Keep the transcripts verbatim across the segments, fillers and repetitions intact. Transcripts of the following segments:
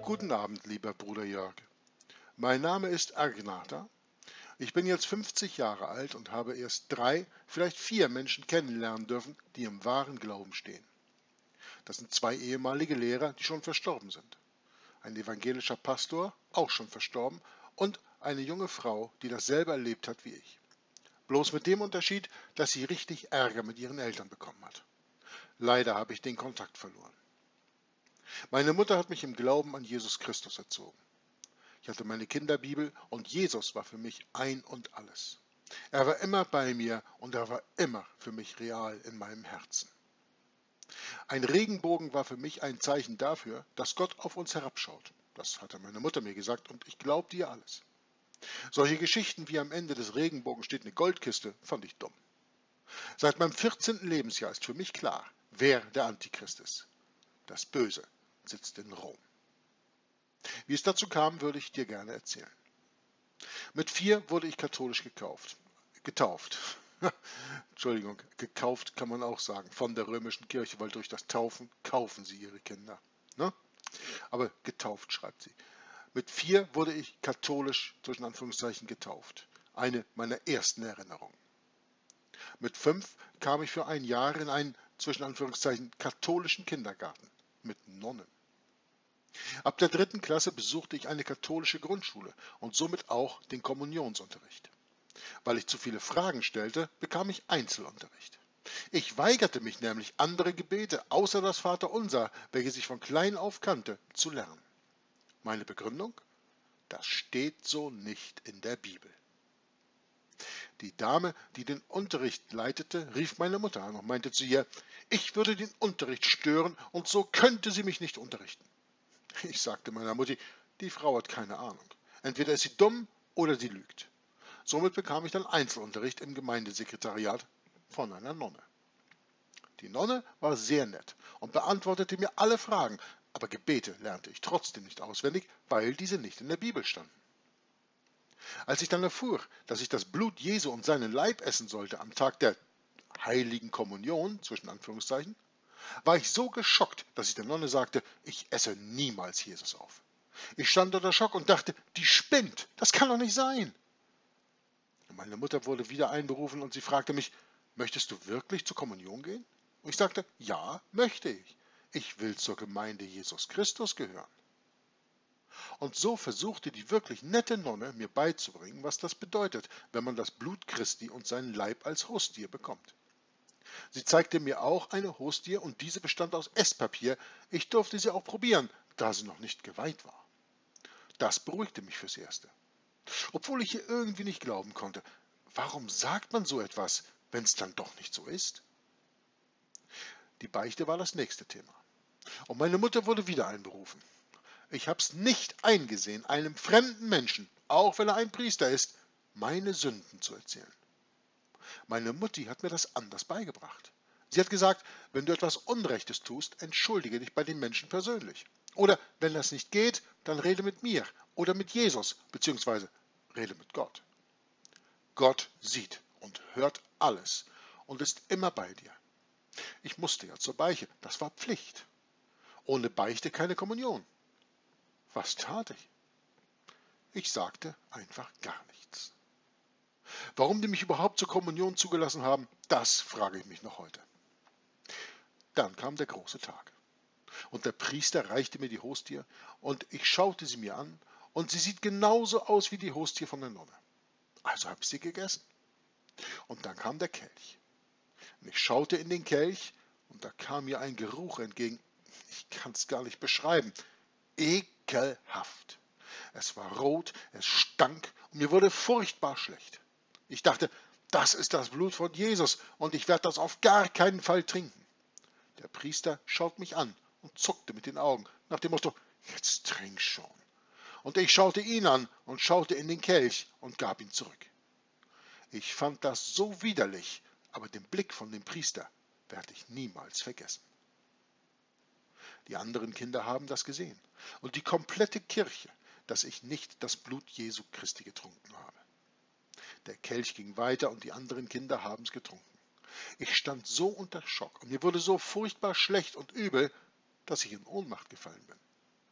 Guten Abend, lieber Bruder Jörg. Mein Name ist Agnata. Ich bin jetzt fünfzig Jahre alt und habe erst drei, vielleicht vier Menschen kennenlernen dürfen, die im wahren Glauben stehen. Das sind zwei ehemalige Lehrer, die schon verstorben sind. Ein evangelischer Pastor, auch schon verstorben, und eine junge Frau, die dasselbe erlebt hat wie ich. Bloß mit dem Unterschied, dass sie richtig Ärger mit ihren Eltern bekommen hat. Leider habe ich den Kontakt verloren. Meine Mutter hat mich im Glauben an Jesus Christus erzogen. Ich hatte meine Kinderbibel und Jesus war für mich ein und alles. Er war immer bei mir und er war immer für mich real in meinem Herzen. Ein Regenbogen war für mich ein Zeichen dafür, dass Gott auf uns herabschaut. Das hatte meine Mutter mir gesagt und ich glaubte ihr alles. Solche Geschichten wie am Ende des Regenbogens steht eine Goldkiste, fand ich dumm. Seit meinem vierzehnten Lebensjahr ist für mich klar, wer der Antichrist ist. Das Böse sitzt in Rom. Wie es dazu kam, würde ich dir gerne erzählen. Mit vier wurde ich katholisch gekauft. Getauft. Entschuldigung, gekauft kann man auch sagen, von der römischen Kirche, weil durch das Taufen kaufen sie ihre Kinder. Ne? Aber getauft schreibt sie. Mit vier wurde ich katholisch, zwischen Anführungszeichen, getauft. Eine meiner ersten Erinnerungen. Mit fünf kam ich für ein Jahr in einen, zwischen Anführungszeichen, katholischen Kindergarten mit Nonnen. Ab der dritten Klasse besuchte ich eine katholische Grundschule und somit auch den Kommunionsunterricht. Weil ich zu viele Fragen stellte, bekam ich Einzelunterricht. Ich weigerte mich nämlich, andere Gebete außer das Vaterunser, welches ich von klein auf kannte, zu lernen. Meine Begründung? Das steht so nicht in der Bibel. Die Dame, die den Unterricht leitete, rief meine Mutter an und meinte zu ihr, ich würde den Unterricht stören und so könnte sie mich nicht unterrichten. Ich sagte meiner Mutti, die Frau hat keine Ahnung. Entweder ist sie dumm oder sie lügt. Somit bekam ich dann Einzelunterricht im Gemeindesekretariat von einer Nonne. Die Nonne war sehr nett und beantwortete mir alle Fragen, aber Gebete lernte ich trotzdem nicht auswendig, weil diese nicht in der Bibel standen. Als ich dann erfuhr, dass ich das Blut Jesu und seinen Leib essen sollte am Tag der heiligen Kommunion, zwischen Anführungszeichen, war ich so geschockt, dass ich der Nonne sagte, ich esse niemals Jesus auf. Ich stand unter Schock und dachte, die spinnt, das kann doch nicht sein. Meine Mutter wurde wieder einberufen und sie fragte mich, möchtest du wirklich zur Kommunion gehen? Und ich sagte, ja, möchte ich. Ich will zur Gemeinde Jesus Christus gehören. Und so versuchte die wirklich nette Nonne mir beizubringen, was das bedeutet, wenn man das Blut Christi und seinen Leib als Hostie bekommt. Sie zeigte mir auch eine Hostie und diese bestand aus Esspapier. Ich durfte sie auch probieren, da sie noch nicht geweiht war. Das beruhigte mich fürs Erste. Obwohl ich ihr irgendwie nicht glauben konnte. Warum sagt man so etwas, wenn es dann doch nicht so ist? Die Beichte war das nächste Thema. Und meine Mutter wurde wieder einberufen. Ich hab's nicht eingesehen, einem fremden Menschen, auch wenn er ein Priester ist, meine Sünden zu erzählen. Meine Mutti hat mir das anders beigebracht. Sie hat gesagt, wenn du etwas Unrechtes tust, entschuldige dich bei den Menschen persönlich. Oder wenn das nicht geht, dann rede mit mir oder mit Jesus, beziehungsweise rede mit Gott. Gott sieht und hört alles und ist immer bei dir. Ich musste ja zur Beichte, das war Pflicht. Ohne Beichte keine Kommunion. Was tat ich? Ich sagte einfach gar nichts. Warum die mich überhaupt zur Kommunion zugelassen haben, das frage ich mich noch heute. Dann kam der große Tag. Und der Priester reichte mir die Hostie und ich schaute sie mir an und sie sieht genauso aus wie die Hostie von der Nonne. Also habe ich sie gegessen. Und dann kam der Kelch. Und ich schaute in den Kelch und da kam mir ein Geruch entgegen. Ich kann es gar nicht beschreiben. Ekelhaft. Es war rot, es stank und mir wurde furchtbar schlecht. Ich dachte, das ist das Blut von Jesus und ich werde das auf gar keinen Fall trinken. Der Priester schaut mich an und zuckte mit den Augen, nach dem Motto, jetzt trink schon. Und ich schaute ihn an und schaute in den Kelch und gab ihn zurück. Ich fand das so widerlich, aber den Blick von dem Priester werde ich niemals vergessen. Die anderen Kinder haben das gesehen und die komplette Kirche, dass ich nicht das Blut Jesu Christi getrunken habe. Der Kelch ging weiter und die anderen Kinder haben es getrunken. Ich stand so unter Schock und mir wurde so furchtbar schlecht und übel, dass ich in Ohnmacht gefallen bin.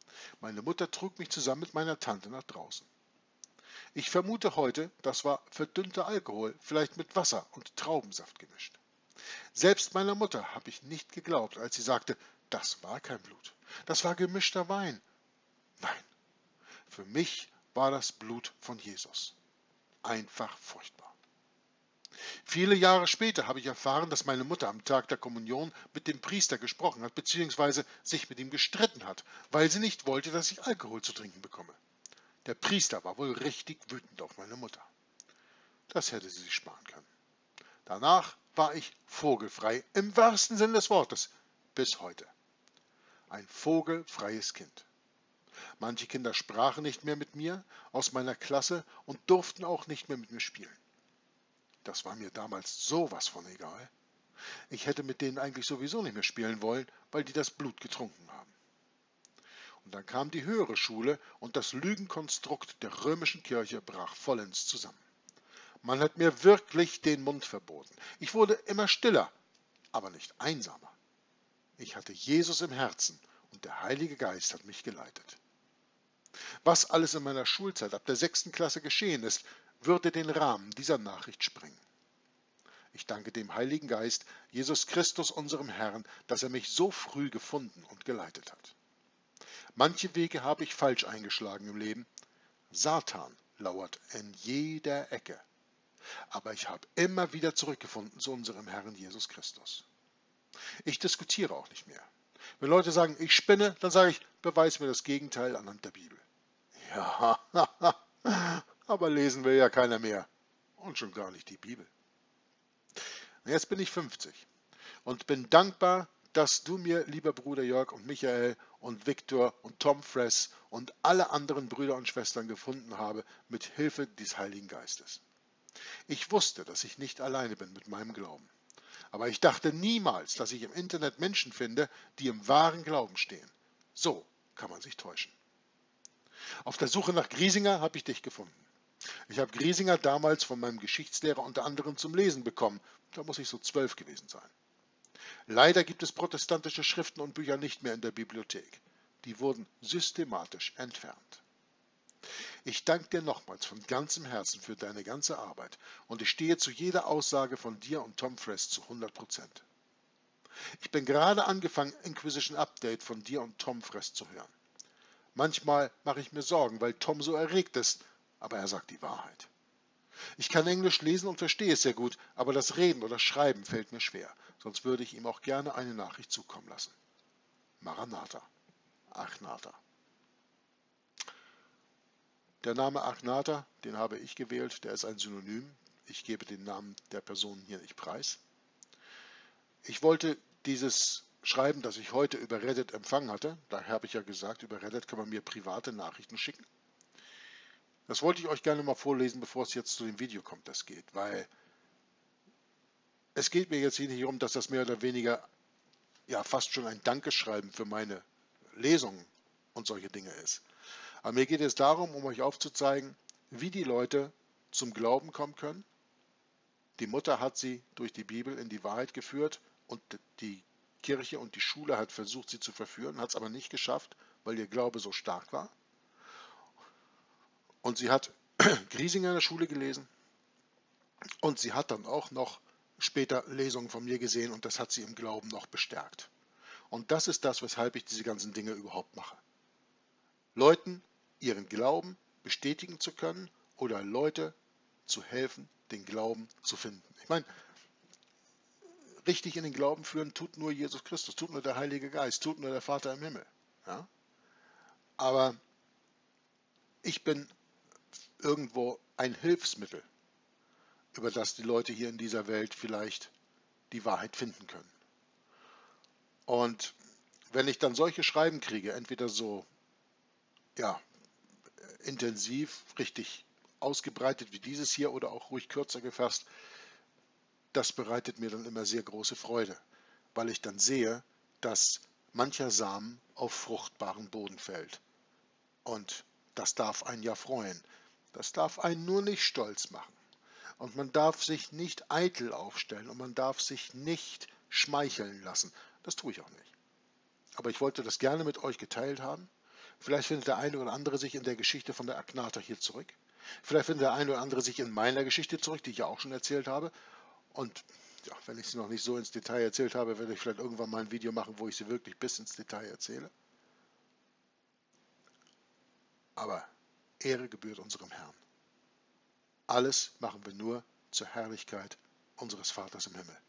Meine Mutter trug mich zusammen mit meiner Tante nach draußen. Ich vermute heute, das war verdünnter Alkohol, vielleicht mit Wasser und Traubensaft gemischt. Selbst meiner Mutter habe ich nicht geglaubt, als sie sagte, das war kein Blut, das war gemischter Wein. Nein, für mich war das Blut von Jesus. Einfach furchtbar. Viele Jahre später habe ich erfahren, dass meine Mutter am Tag der Kommunion mit dem Priester gesprochen hat, beziehungsweise sich mit ihm gestritten hat, weil sie nicht wollte, dass ich Alkohol zu trinken bekomme. Der Priester war wohl richtig wütend auf meine Mutter. Das hätte sie sich sparen können. Danach war ich vogelfrei, im wahrsten Sinn des Wortes, bis heute. Ein vogelfreies Kind. Manche Kinder sprachen nicht mehr mit mir aus meiner Klasse und durften auch nicht mehr mit mir spielen. Das war mir damals sowas von egal. Ich hätte mit denen eigentlich sowieso nicht mehr spielen wollen, weil die das Blut getrunken haben. Und dann kam die höhere Schule und das Lügenkonstrukt der römischen Kirche brach vollends zusammen. Man hat mir wirklich den Mund verboten. Ich wurde immer stiller, aber nicht einsamer. Ich hatte Jesus im Herzen und der Heilige Geist hat mich geleitet. Was alles in meiner Schulzeit ab der sechsten Klasse geschehen ist, würde den Rahmen dieser Nachricht sprengen. Ich danke dem Heiligen Geist, Jesus Christus, unserem Herrn, dass er mich so früh gefunden und geleitet hat. Manche Wege habe ich falsch eingeschlagen im Leben. Satan lauert in jeder Ecke. Aber ich habe immer wieder zurückgefunden zu unserem Herrn Jesus Christus. Ich diskutiere auch nicht mehr. Wenn Leute sagen, ich spinne, dann sage ich, beweis mir das Gegenteil anhand der Bibel. Ja, aber lesen will ja keiner mehr. Und schon gar nicht die Bibel. Jetzt bin ich fünfzig und bin dankbar, dass du mir, lieber Bruder Jörg und Michael und Viktor und Tom Fress und alle anderen Brüder und Schwestern gefunden habe, mit Hilfe des Heiligen Geistes. Ich wusste, dass ich nicht alleine bin mit meinem Glauben. Aber ich dachte niemals, dass ich im Internet Menschen finde, die im wahren Glauben stehen. So kann man sich täuschen. Auf der Suche nach Griesinger habe ich dich gefunden. Ich habe Griesinger damals von meinem Geschichtslehrer unter anderem zum Lesen bekommen. Da muss ich so zwölf gewesen sein. Leider gibt es protestantische Schriften und Bücher nicht mehr in der Bibliothek. Die wurden systematisch entfernt. Ich danke dir nochmals von ganzem Herzen für deine ganze Arbeit und ich stehe zu jeder Aussage von dir und Tom Fress zu hundert Prozent. Ich bin gerade angefangen, Inquisition Update von dir und Tom Fress zu hören. Manchmal mache ich mir Sorgen, weil Tom so erregt ist, aber er sagt die Wahrheit. Ich kann Englisch lesen und verstehe es sehr gut, aber das Reden oder Schreiben fällt mir schwer, sonst würde ich ihm auch gerne eine Nachricht zukommen lassen. Maranatha, Achnata. Der Name Achnata, den habe ich gewählt, der ist ein Synonym. Ich gebe den Namen der Person hier nicht preis. Ich wollte dieses Schreiben, das ich heute über Reddit empfangen hatte, da habe ich ja gesagt, über Reddit kann man mir private Nachrichten schicken. Das wollte ich euch gerne mal vorlesen, bevor es jetzt zu dem Video kommt, das geht, weil es geht mir jetzt hier nicht darum, dass das mehr oder weniger ja fast schon ein Dankeschreiben für meine Lesungen und solche Dinge ist. Aber mir geht es darum, um euch aufzuzeigen, wie die Leute zum Glauben kommen können. Die Mutter hat sie durch die Bibel in die Wahrheit geführt und die Kirche und die Schule hat versucht, sie zu verführen, hat es aber nicht geschafft, weil ihr Glaube so stark war. Und sie hat Griesinger in der Schule gelesen und sie hat dann auch noch später Lesungen von mir gesehen und das hat sie im Glauben noch bestärkt. Und das ist das, weshalb ich diese ganzen Dinge überhaupt mache. Leuten ihren Glauben bestätigen zu können oder Leute zu helfen, den Glauben zu finden. Ich meine, richtig in den Glauben führen tut nur Jesus Christus, tut nur der Heilige Geist, tut nur der Vater im Himmel. Ja? Aber ich bin irgendwo ein Hilfsmittel, über das die Leute hier in dieser Welt vielleicht die Wahrheit finden können. Und wenn ich dann solche Schreiben kriege, entweder so ja, intensiv, richtig ausgebreitet wie dieses hier oder auch ruhig kürzer gefasst, das bereitet mir dann immer sehr große Freude, weil ich dann sehe, dass mancher Samen auf fruchtbaren Boden fällt. Und das darf einen ja freuen. Das darf einen nur nicht stolz machen. Und man darf sich nicht eitel aufstellen und man darf sich nicht schmeicheln lassen. Das tue ich auch nicht. Aber ich wollte das gerne mit euch geteilt haben, Vielleicht findet der eine oder andere sich in der Geschichte von der Agnata hier zurück. Vielleicht findet der eine oder andere sich in meiner Geschichte zurück, die ich ja auch schon erzählt habe. Und ja, wenn ich sie noch nicht so ins Detail erzählt habe, werde ich vielleicht irgendwann mal ein Video machen, wo ich sie wirklich bis ins Detail erzähle. Aber Ehre gebührt unserem Herrn. Alles machen wir nur zur Herrlichkeit unseres Vaters im Himmel.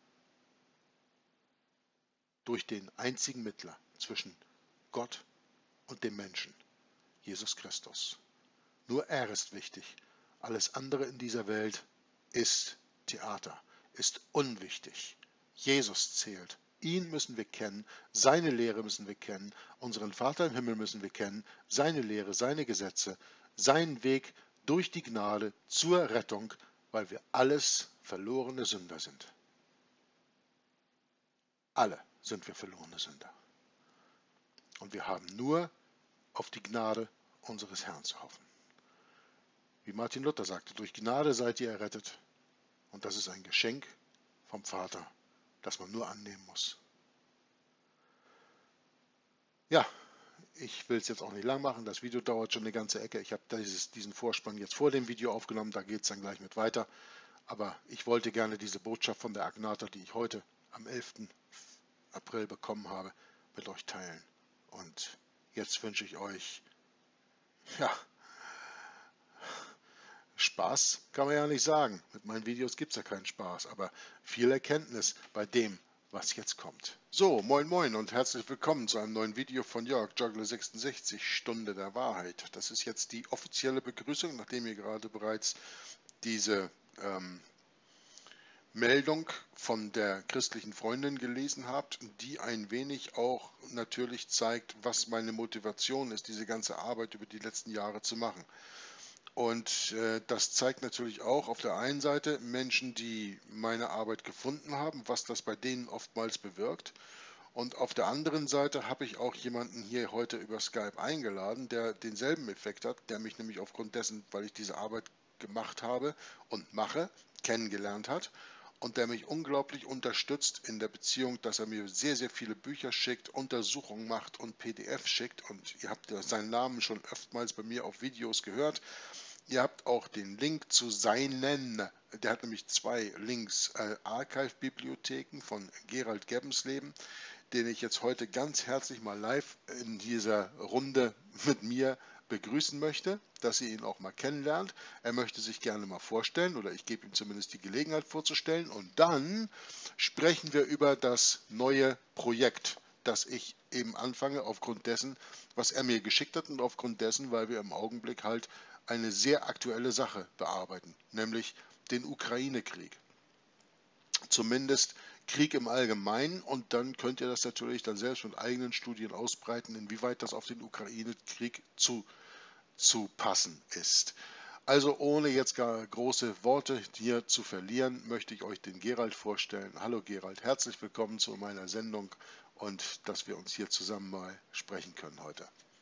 Durch den einzigen Mittler zwischen Gott und dem Menschen, Jesus Christus. Nur er ist wichtig. Alles andere in dieser Welt ist Theater, ist unwichtig. Jesus zählt. Ihn müssen wir kennen, seine Lehre müssen wir kennen, unseren Vater im Himmel müssen wir kennen, seine Lehre, seine Gesetze, seinen Weg durch die Gnade zur Rettung, weil wir alles verlorene Sünder sind. Alle sind wir verlorene Sünder. Und wir haben nur auf die Gnade unseres Herrn zu hoffen. Wie Martin Luther sagte, durch Gnade seid ihr errettet. Und das ist ein Geschenk vom Vater, das man nur annehmen muss. Ja, ich will es jetzt auch nicht lang machen. Das Video dauert schon eine ganze Ecke. Ich habe dieses, diesen Vorspann jetzt vor dem Video aufgenommen. Da geht es dann gleich mit weiter. Aber ich wollte gerne diese Botschaft von der Agnata, die ich heute am elften April bekommen habe, mit euch teilen. Und jetzt wünsche ich euch, ja, Spaß kann man ja nicht sagen. Mit meinen Videos gibt es ja keinen Spaß, aber viel Erkenntnis bei dem, was jetzt kommt. So, moin moin und herzlich willkommen zu einem neuen Video von Jörg Juggler sechsundsechzig, Stunde der Wahrheit. Das ist jetzt die offizielle Begrüßung, nachdem ihr gerade bereits diese ähm, Meldung von der christlichen Freundin gelesen habt, die ein wenig auch natürlich zeigt, was meine Motivation ist, diese ganze Arbeit über die letzten Jahre zu machen. Und äh, das zeigt natürlich auch auf der einen Seite Menschen, die meine Arbeit gefunden haben, was das bei denen oftmals bewirkt. Und auf der anderen Seite habe ich auch jemanden hier heute über Skype eingeladen, der denselben Effekt hat, der mich nämlich aufgrund dessen, weil ich diese Arbeit gemacht habe und mache, kennengelernt hat. Und der mich unglaublich unterstützt in der Beziehung, dass er mir sehr, sehr viele Bücher schickt, Untersuchungen macht und P D F schickt. Und ihr habt seinen Namen schon oftmals bei mir auf Videos gehört. Ihr habt auch den Link zu seinen, der hat nämlich zwei Links, äh, Archive-Bibliotheken von Gerald Gebbensleben, den ich jetzt heute ganz herzlich mal live in dieser Runde mit mir begrüßen möchte, dass ihr ihn auch mal kennenlernt. Er möchte sich gerne mal vorstellen oder ich gebe ihm zumindest die Gelegenheit vorzustellen und dann sprechen wir über das neue Projekt, das ich eben anfange aufgrund dessen, was er mir geschickt hat und aufgrund dessen, weil wir im Augenblick halt eine sehr aktuelle Sache bearbeiten, nämlich den Ukraine-Krieg. Zumindest Krieg im Allgemeinen und dann könnt ihr das natürlich dann selbst mit eigenen Studien ausbreiten, inwieweit das auf den Ukraine-Krieg zu, zu passen ist. Also ohne jetzt gar große Worte hier zu verlieren, möchte ich euch den Gerald vorstellen. Hallo Gerald, herzlich willkommen zu meiner Sendung und dass wir uns hier zusammen mal sprechen können heute.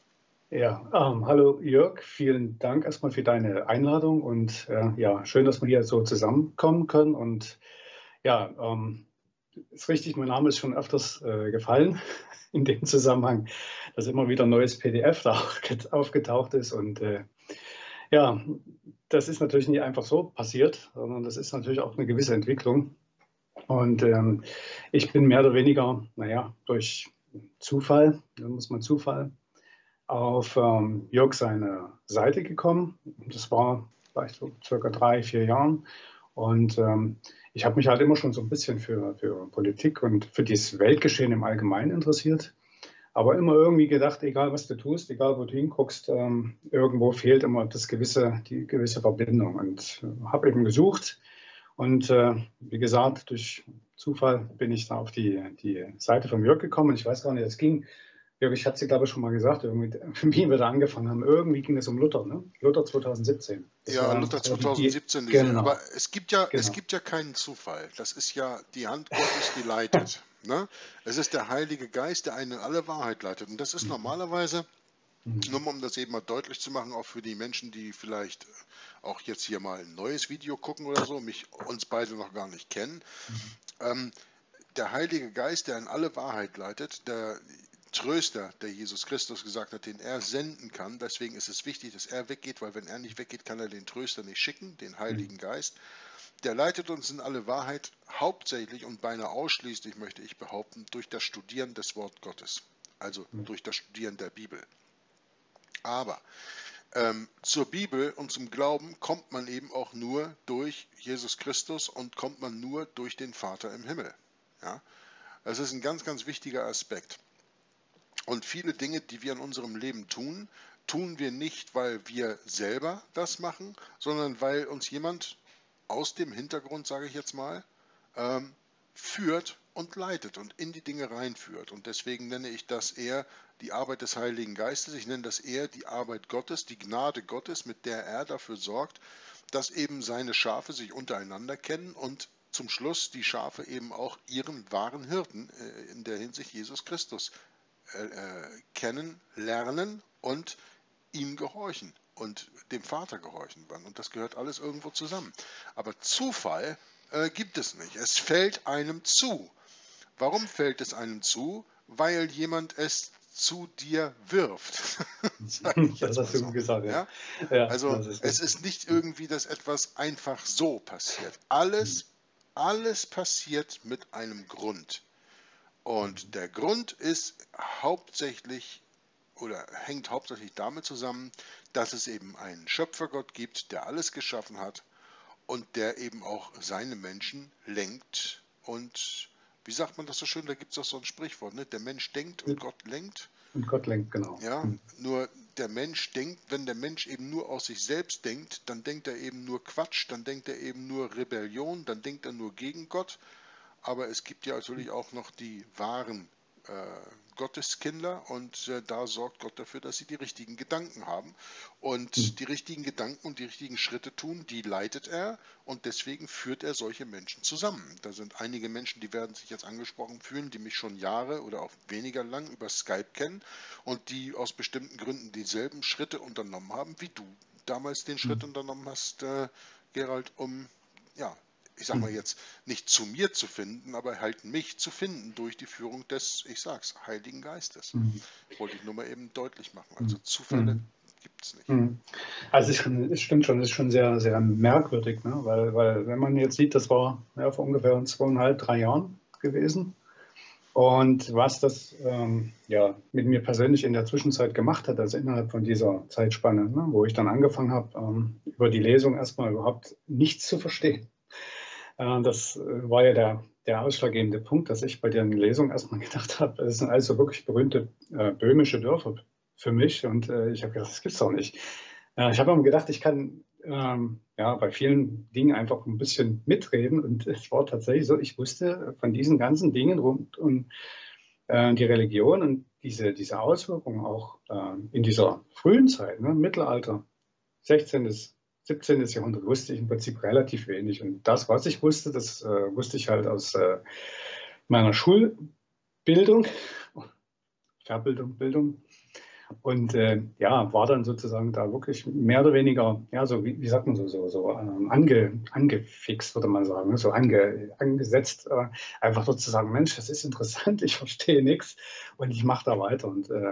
Ja, ähm, hallo Jörg, vielen Dank erstmal für deine Einladung und äh, ja, schön, dass wir hier so zusammenkommen können. Und ja, ähm, ist richtig, mein Name ist schon öfters äh, gefallen in dem Zusammenhang, dass immer wieder ein neues P D F da aufgetaucht ist. Und äh, ja, das ist natürlich nicht einfach so passiert, sondern das ist natürlich auch eine gewisse Entwicklung. Und ähm, ich bin mehr oder weniger, naja, durch Zufall, da muss man Zufall, auf ähm, Jörg seine Seite gekommen. Das war vielleicht so circa drei, vier Jahren. Und ähm, ich habe mich halt immer schon so ein bisschen für, für Politik und für dieses Weltgeschehen im Allgemeinen interessiert. Aber immer irgendwie gedacht, egal was du tust, egal wo du hinguckst, ähm, irgendwo fehlt immer das gewisse, die gewisse Verbindung. Und äh, habe eben gesucht. Und äh, wie gesagt, durch Zufall bin ich da auf die, die Seite von Jörg gekommen. Ich weiß gar nicht, es ging. Jörg, ich hatte es dir, glaube ich, schon mal gesagt, irgendwie, wie wir da angefangen haben. Irgendwie ging es um Luther, ne? Luther zwanzig siebzehn. Das Ja, war Luther so die, die, zwanzig siebzehn, die Serie. Aber genau, es gibt ja, es genau. gibt ja keinen Zufall. Das ist ja die Hand Gottes, die leitet. Ne? Es ist der Heilige Geist, der einen in alle Wahrheit leitet. Und das ist Mhm. normalerweise, nur Mhm. mal um das eben mal deutlich zu machen, auch für die Menschen, die vielleicht auch jetzt hier mal ein neues Video gucken oder so, mich uns beide noch gar nicht kennen. Mhm. Ähm, der Heilige Geist, der in alle Wahrheit leitet, der Tröster, der Jesus Christus gesagt hat, den er senden kann. Deswegen ist es wichtig, dass er weggeht, weil wenn er nicht weggeht, kann er den Tröster nicht schicken, den Heiligen Geist. Der leitet uns in alle Wahrheit, hauptsächlich und beinahe ausschließlich, möchte ich behaupten, durch das Studieren des Wort Gottes, also durch das Studieren der Bibel. Aber ähm, zur Bibel und zum Glauben kommt man eben auch nur durch Jesus Christus und kommt man nur durch den Vater im Himmel. Ja? Das ist ein ganz, ganz wichtiger Aspekt. Und viele Dinge, die wir in unserem Leben tun, tun wir nicht, weil wir selber das machen, sondern weil uns jemand aus dem Hintergrund, sage ich jetzt mal, ähm, führt und leitet und in die Dinge reinführt. Und deswegen nenne ich das eher die Arbeit des Heiligen Geistes. Ich nenne das eher die Arbeit Gottes, die Gnade Gottes, mit der er dafür sorgt, dass eben seine Schafe sich untereinander kennen und zum Schluss die Schafe eben auch ihren wahren Hirten, äh, in der Hinsicht Jesus Christus, äh, kennen, lernen und ihm gehorchen und dem Vater gehorchen. Und das gehört alles irgendwo zusammen. Aber Zufall äh, gibt es nicht. Es fällt einem zu. Warum fällt es einem zu? Weil jemand es zu dir wirft. Sag ich jetzt Das hast mal du so. gesagt, ja. Ja? Ja, Also das ist es richtig. ist nicht irgendwie, dass etwas einfach so passiert. Alles, alles passiert mit einem Grund. Und der Grund ist hauptsächlich oder hängt hauptsächlich damit zusammen, dass es eben einen Schöpfergott gibt, der alles geschaffen hat und der eben auch seine Menschen lenkt. Und wie sagt man das so schön, da gibt es auch so ein Sprichwort, ne? Der Mensch denkt und Gott lenkt. Und Gott lenkt, genau. Ja, nur der Mensch denkt, wenn der Mensch eben nur aus sich selbst denkt, dann denkt er eben nur Quatsch, dann denkt er eben nur Rebellion, dann denkt er nur gegen Gott. Aber es gibt ja natürlich auch noch die wahren äh, Gotteskinder und äh, da sorgt Gott dafür, dass sie die richtigen Gedanken haben. Und Hm. die richtigen Gedanken und die richtigen Schritte tun, die leitet er und deswegen führt er solche Menschen zusammen. Da sind einige Menschen, die werden sich jetzt angesprochen fühlen, die mich schon Jahre oder auch weniger lang über Skype kennen und die aus bestimmten Gründen dieselben Schritte unternommen haben, wie du damals den Schritt Hm. unternommen hast, äh, Gerald, um ja, ich sag mal jetzt, nicht zu mir zu finden, aber halt mich zu finden durch die Führung des, ich sag's, Heiligen Geistes. Hm. Wollte ich nur mal eben deutlich machen. Also Hm. Zufälle Hm. gibt es nicht. Hm. Also es, schon- es stimmt schon, es ist schon sehr, sehr merkwürdig, ne? Weil, weil wenn man jetzt sieht, das war ja, vor ungefähr zweieinhalb, drei Jahren gewesen. Und was das ähm, ja, mit mir persönlich in der Zwischenzeit gemacht hat, also innerhalb von dieser Zeitspanne, ne, wo ich dann angefangen habe, ähm, über die Lesung erstmal überhaupt nichts zu verstehen. Äh, das äh, war ja der, der ausschlaggebende Punkt, dass ich bei der Lesung erstmal gedacht habe, das sind also wirklich berühmte äh, böhmische Dörfer für mich. Und äh, ich habe gedacht, das gibt's doch nicht. Äh, ich habe mir gedacht, ich kann ähm, ja, bei vielen Dingen einfach ein bisschen mitreden. Und es war tatsächlich so, ich wusste von diesen ganzen Dingen rund um äh, die Religion und diese, diese Auswirkungen auch äh, in dieser frühen Zeit, ne, Mittelalter, sechzehnten., siebzehnten. Jahrhundert, wusste ich im Prinzip relativ wenig. Und das, was ich wusste, das äh, wusste ich halt aus äh, meiner Schulbildung, Verbildung, Bildung. Und äh, ja, war dann sozusagen da wirklich mehr oder weniger, ja, so wie, wie sagt man so, so, so ähm, ange, angefixt, würde man sagen, ne? So ange, angesetzt, äh, einfach sozusagen, Mensch, das ist interessant, ich verstehe nichts und ich mache da weiter. Und äh,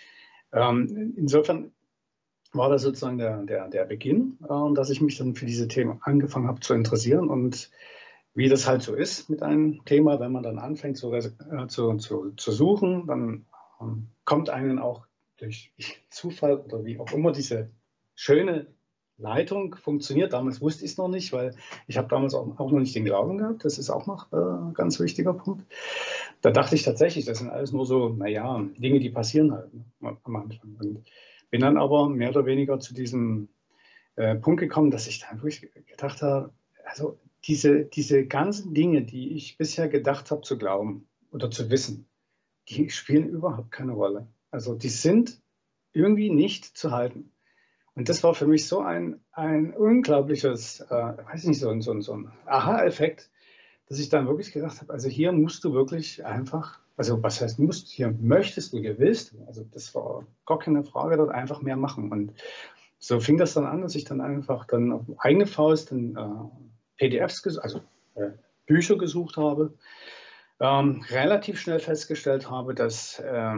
ähm, insofern war das sozusagen der, der, der Beginn, äh, dass ich mich dann für diese Themen angefangen habe zu interessieren. Und wie das halt so ist mit einem Thema, wenn man dann anfängt zu, äh, zu, zu, zu suchen, dann ähm, kommt einen auch durch Zufall oder wie auch immer diese schöne Leitung funktioniert. Damals wusste ich es noch nicht, weil ich habe damals auch, auch noch nicht den Glauben gehabt. Das ist auch noch äh, ein ganz wichtiger Punkt. Da dachte ich tatsächlich, das sind alles nur so, naja, Dinge, die passieren halt, ne, am Anfang. Und bin dann aber mehr oder weniger zu diesem äh, Punkt gekommen, dass ich dann wirklich gedacht habe, also diese, diese ganzen Dinge, die ich bisher gedacht habe zu glauben oder zu wissen, die spielen überhaupt keine Rolle. Also die sind irgendwie nicht zu halten. Und das war für mich so ein, ein unglaubliches, äh, weiß nicht, so, ein- so, ein- so ein Aha-Effekt, dass ich dann wirklich gedacht habe, also hier musst du wirklich einfach, also was heißt musst, hier möchtest du, hier willst du, also das war gar keine Frage, dort einfach mehr machen. Und so fing das dann an, dass ich dann einfach dann auf eigene Faust dann, äh, P D Fs, ges- also äh, Bücher gesucht habe, ähm, relativ schnell festgestellt habe, dass ähm,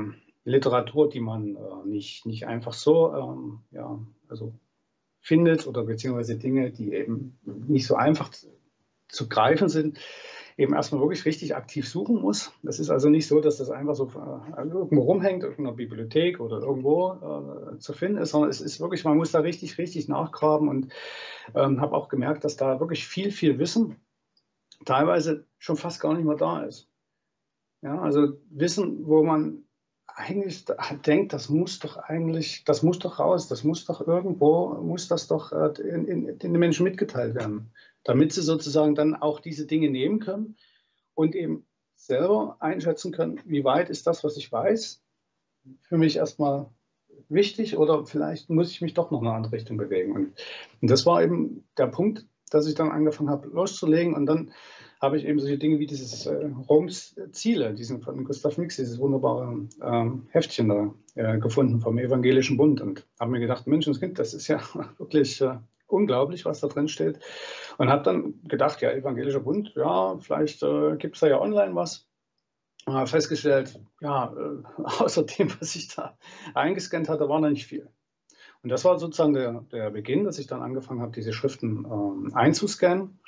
Literatur, die man äh, nicht, nicht einfach so ähm, ja, also findet oder beziehungsweise Dinge, die eben nicht so einfach zu, zu greifen sind, eben erstmal wirklich richtig aktiv suchen muss. Das ist also nicht so, dass das einfach so äh, irgendwo rumhängt, in einer Bibliothek oder irgendwo äh, zu finden ist, sondern es ist wirklich, man muss da richtig, richtig nachgraben und ähm, habe auch gemerkt, dass da wirklich viel, viel Wissen teilweise schon fast gar nicht mehr da ist. Ja, also Wissen, wo man eigentlich denkt, das muss doch eigentlich, das muss doch raus, das muss doch irgendwo, muss das doch äh, in, in, den Menschen mitgeteilt werden, damit sie sozusagen dann auch diese Dinge nehmen können und eben selber einschätzen können, wie weit ist das, was ich weiß, für mich erstmal wichtig oder vielleicht muss ich mich doch noch in eine andere Richtung bewegen. Und, und das war eben der Punkt, dass ich dann angefangen habe loszulegen und dann habe ich eben solche Dinge wie dieses äh, Roms Ziele, diesen von Gustav Nix, dieses wunderbare ähm, Heftchen da äh, gefunden vom Evangelischen Bund und habe mir gedacht, Menschenskind, das ist ja wirklich äh, unglaublich, was da drin steht. Und habe dann gedacht, ja, Evangelischer Bund, ja, vielleicht äh, gibt es da ja online was. Äh, festgestellt, ja, äh, außer dem, was ich da eingescannt hatte, war noch nicht viel. Und das war sozusagen der, der Beginn, dass ich dann angefangen habe, diese Schriften ähm, einzuscannen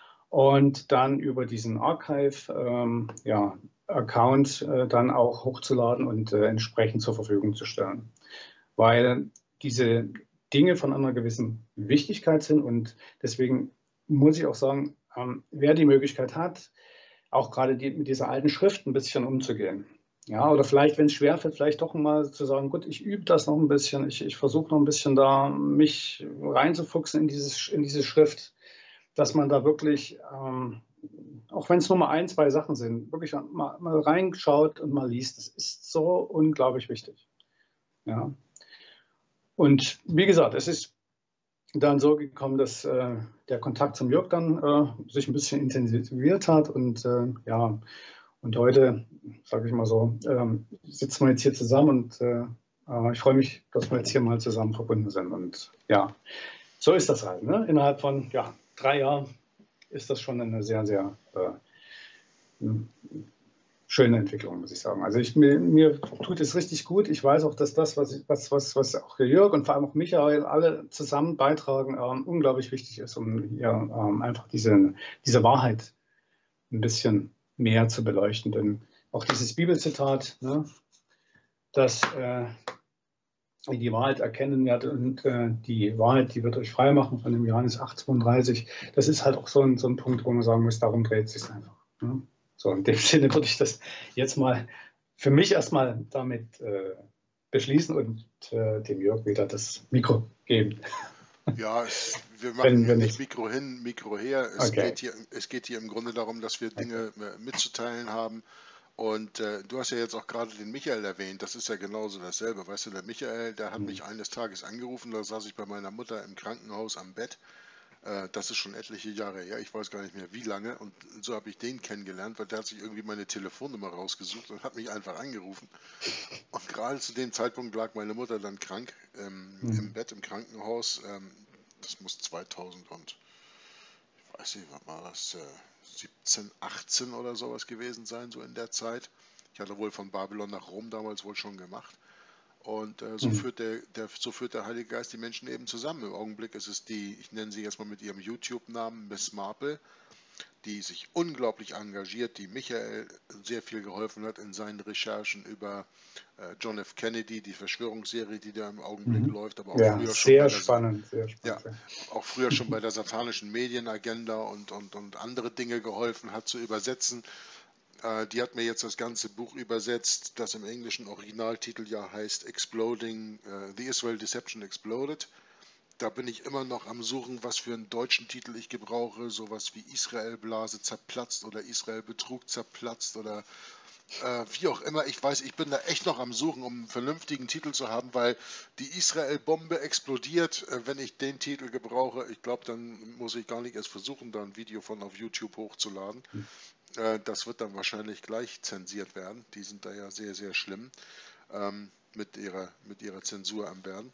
und dann über diesen Archive ähm, ja, Account äh, dann auch hochzuladen und äh, entsprechend zur Verfügung zu stellen. Weil diese Dinge von einer gewissen Wichtigkeit sind und deswegen muss ich auch sagen, ähm, wer die Möglichkeit hat, auch gerade die, mit dieser alten Schrift ein bisschen umzugehen. Ja, oder vielleicht, wenn es schwerfällt, vielleicht doch mal zu sagen, gut, ich übe das noch ein bisschen, ich, ich versuche noch ein bisschen da, mich reinzufuchsen in, dieses, in diese Schrift, dass man da wirklich, ähm, auch wenn es nur mal ein, zwei Sachen sind, wirklich mal, mal reinschaut und mal liest. Das ist so unglaublich wichtig. Ja. Und wie gesagt, es ist dann so gekommen, dass äh, der Kontakt zum Jörg dann äh, sich ein bisschen intensiviert hat und äh, ja, und heute, sage ich mal so, ähm, sitzen wir jetzt hier zusammen und äh, äh, ich freue mich, dass wir jetzt hier mal zusammen verbunden sind. Und ja, so ist das halt. Ne? Innerhalb von ja, drei Jahren ist das schon eine sehr, sehr äh, schöne Entwicklung, muss ich sagen. Also ich, mir, mir tut es richtig gut. Ich weiß auch, dass das, was, ich, was, was, was auch Jörg und vor allem auch Michael alle zusammen beitragen, ähm, unglaublich wichtig ist, um ja, ähm, einfach diese, diese Wahrheit ein bisschen mehr zu beleuchten. Denn auch dieses Bibelzitat, ne, dass äh, die Wahrheit erkennen werdet und äh, die Wahrheit, die wird euch frei machen, von dem Johannes acht zweiunddreißig, das ist halt auch so ein, so ein Punkt, wo man sagen muss, darum dreht es sich einfach. Ne? So, in dem Sinne würde ich das jetzt mal für mich erstmal damit äh, beschließen und äh, dem Jörg wieder das Mikro geben. Ja, es, wir machen wenn, hier wenn nicht es, Mikro hin, Mikro her. Es okay, geht hier, es geht hier im Grunde darum, dass wir okay. Dinge äh, mitzuteilen haben. Und äh, du hast ja jetzt auch gerade den Michael erwähnt, das ist ja genauso dasselbe. Weißt du, der Michael, der hat Hm. mich eines Tages angerufen, da saß ich bei meiner Mutter im Krankenhaus am Bett. Äh, das ist schon etliche Jahre her, ich weiß gar nicht mehr wie lange. Und so habe ich den kennengelernt, weil der hat sich irgendwie meine Telefonnummer rausgesucht und hat mich einfach angerufen. Und gerade zu dem Zeitpunkt lag meine Mutter dann krank ähm, Hm. im Bett im Krankenhaus. Ähm, das muss zweitausend und ich weiß nicht, was war das, äh, siebzehn, achtzehn oder sowas gewesen sein, so in der Zeit. Ich hatte wohl von Babylon nach Rom damals wohl schon gemacht. Und äh, so, Hm. führt der, der, so führt der Heilige Geist die Menschen eben zusammen. Im Augenblick ist es die, ich nenne sie jetzt mal mit ihrem YouTube-Namen, Miss Marple, die sich unglaublich engagiert, die Michael sehr viel geholfen hat in seinen Recherchen über äh, John F. Kennedy, die Verschwörungsserie, die da im Augenblick Mhm. läuft, aber auch Ja, früher schon bei sehr der, spannend, sehr ja, spannend. Ja. auch früher schon bei der satanischen Medienagenda und, und, und andere Dinge geholfen hat zu übersetzen. Äh, die hat mir jetzt das ganze Buch übersetzt, das im englischen Originaltitel ja heißt Exploding, uh, The Israel Deception Exploded. Da bin ich immer noch am Suchen, was für einen deutschen Titel ich gebrauche, sowas wie Israel-Blase zerplatzt oder Israel-Betrug zerplatzt oder äh, wie auch immer. Ich weiß, ich bin da echt noch am Suchen, um einen vernünftigen Titel zu haben, weil die Israel-Bombe explodiert. Äh, wenn ich den Titel gebrauche, ich glaube, dann muss ich gar nicht erst versuchen, da ein Video von auf YouTube hochzuladen. Äh, das wird dann wahrscheinlich gleich zensiert werden. Die sind da ja sehr, sehr schlimm ähm, mit, ihrer, mit ihrer Zensur am Werden.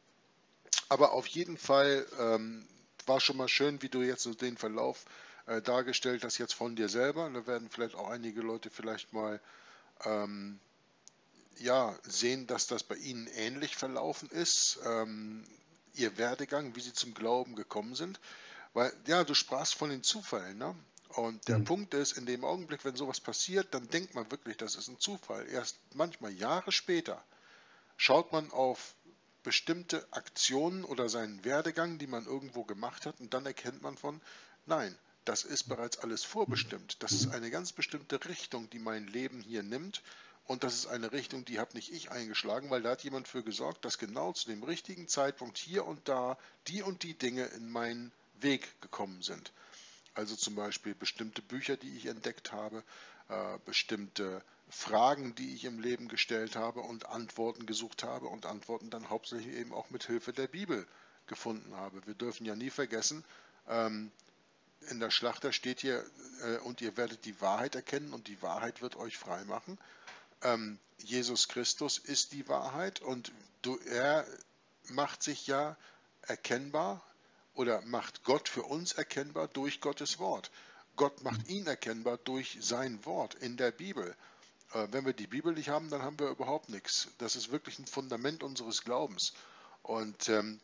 Aber auf jeden Fall ähm, war schon mal schön, wie du jetzt so den Verlauf äh, dargestellt hast, jetzt von dir selber. Da werden vielleicht auch einige Leute vielleicht mal ähm, ja, sehen, dass das bei Ihnen ähnlich verlaufen ist, ähm, Ihr Werdegang, wie Sie zum Glauben gekommen sind. Weil, ja, du sprachst von den Zufällen, ne? Und der Mhm. Punkt ist, in dem Augenblick, wenn sowas passiert, dann denkt man wirklich, das ist ein Zufall. Erst manchmal Jahre später schaut man auf bestimmte Aktionen oder seinen Werdegang, die man irgendwo gemacht hat, und dann erkennt man von, nein, das ist bereits alles vorbestimmt. Das ist eine ganz bestimmte Richtung, die mein Leben hier nimmt. Und das ist eine Richtung, die habe nicht ich eingeschlagen, weil da hat jemand für gesorgt, dass genau zu dem richtigen Zeitpunkt hier und da die und die Dinge in meinen Weg gekommen sind. Also zum Beispiel bestimmte Bücher, die ich entdeckt habe, äh, bestimmte Fragen, die ich im Leben gestellt habe und Antworten gesucht habe und Antworten dann hauptsächlich eben auch mit Hilfe der Bibel gefunden habe. Wir dürfen ja nie vergessen, ähm, in der Schlachter steht hier, äh, und ihr werdet die Wahrheit erkennen und die Wahrheit wird euch frei machen. Ähm, Jesus Christus ist die Wahrheit und du, er macht sich ja erkennbar oder macht Gott für uns erkennbar durch Gottes Wort. Gott macht ihn erkennbar durch sein Wort in der Bibel. Äh, wenn wir die Bibel nicht haben, dann haben wir überhaupt nichts. Das ist wirklich ein Fundament unseres Glaubens. Und ähm,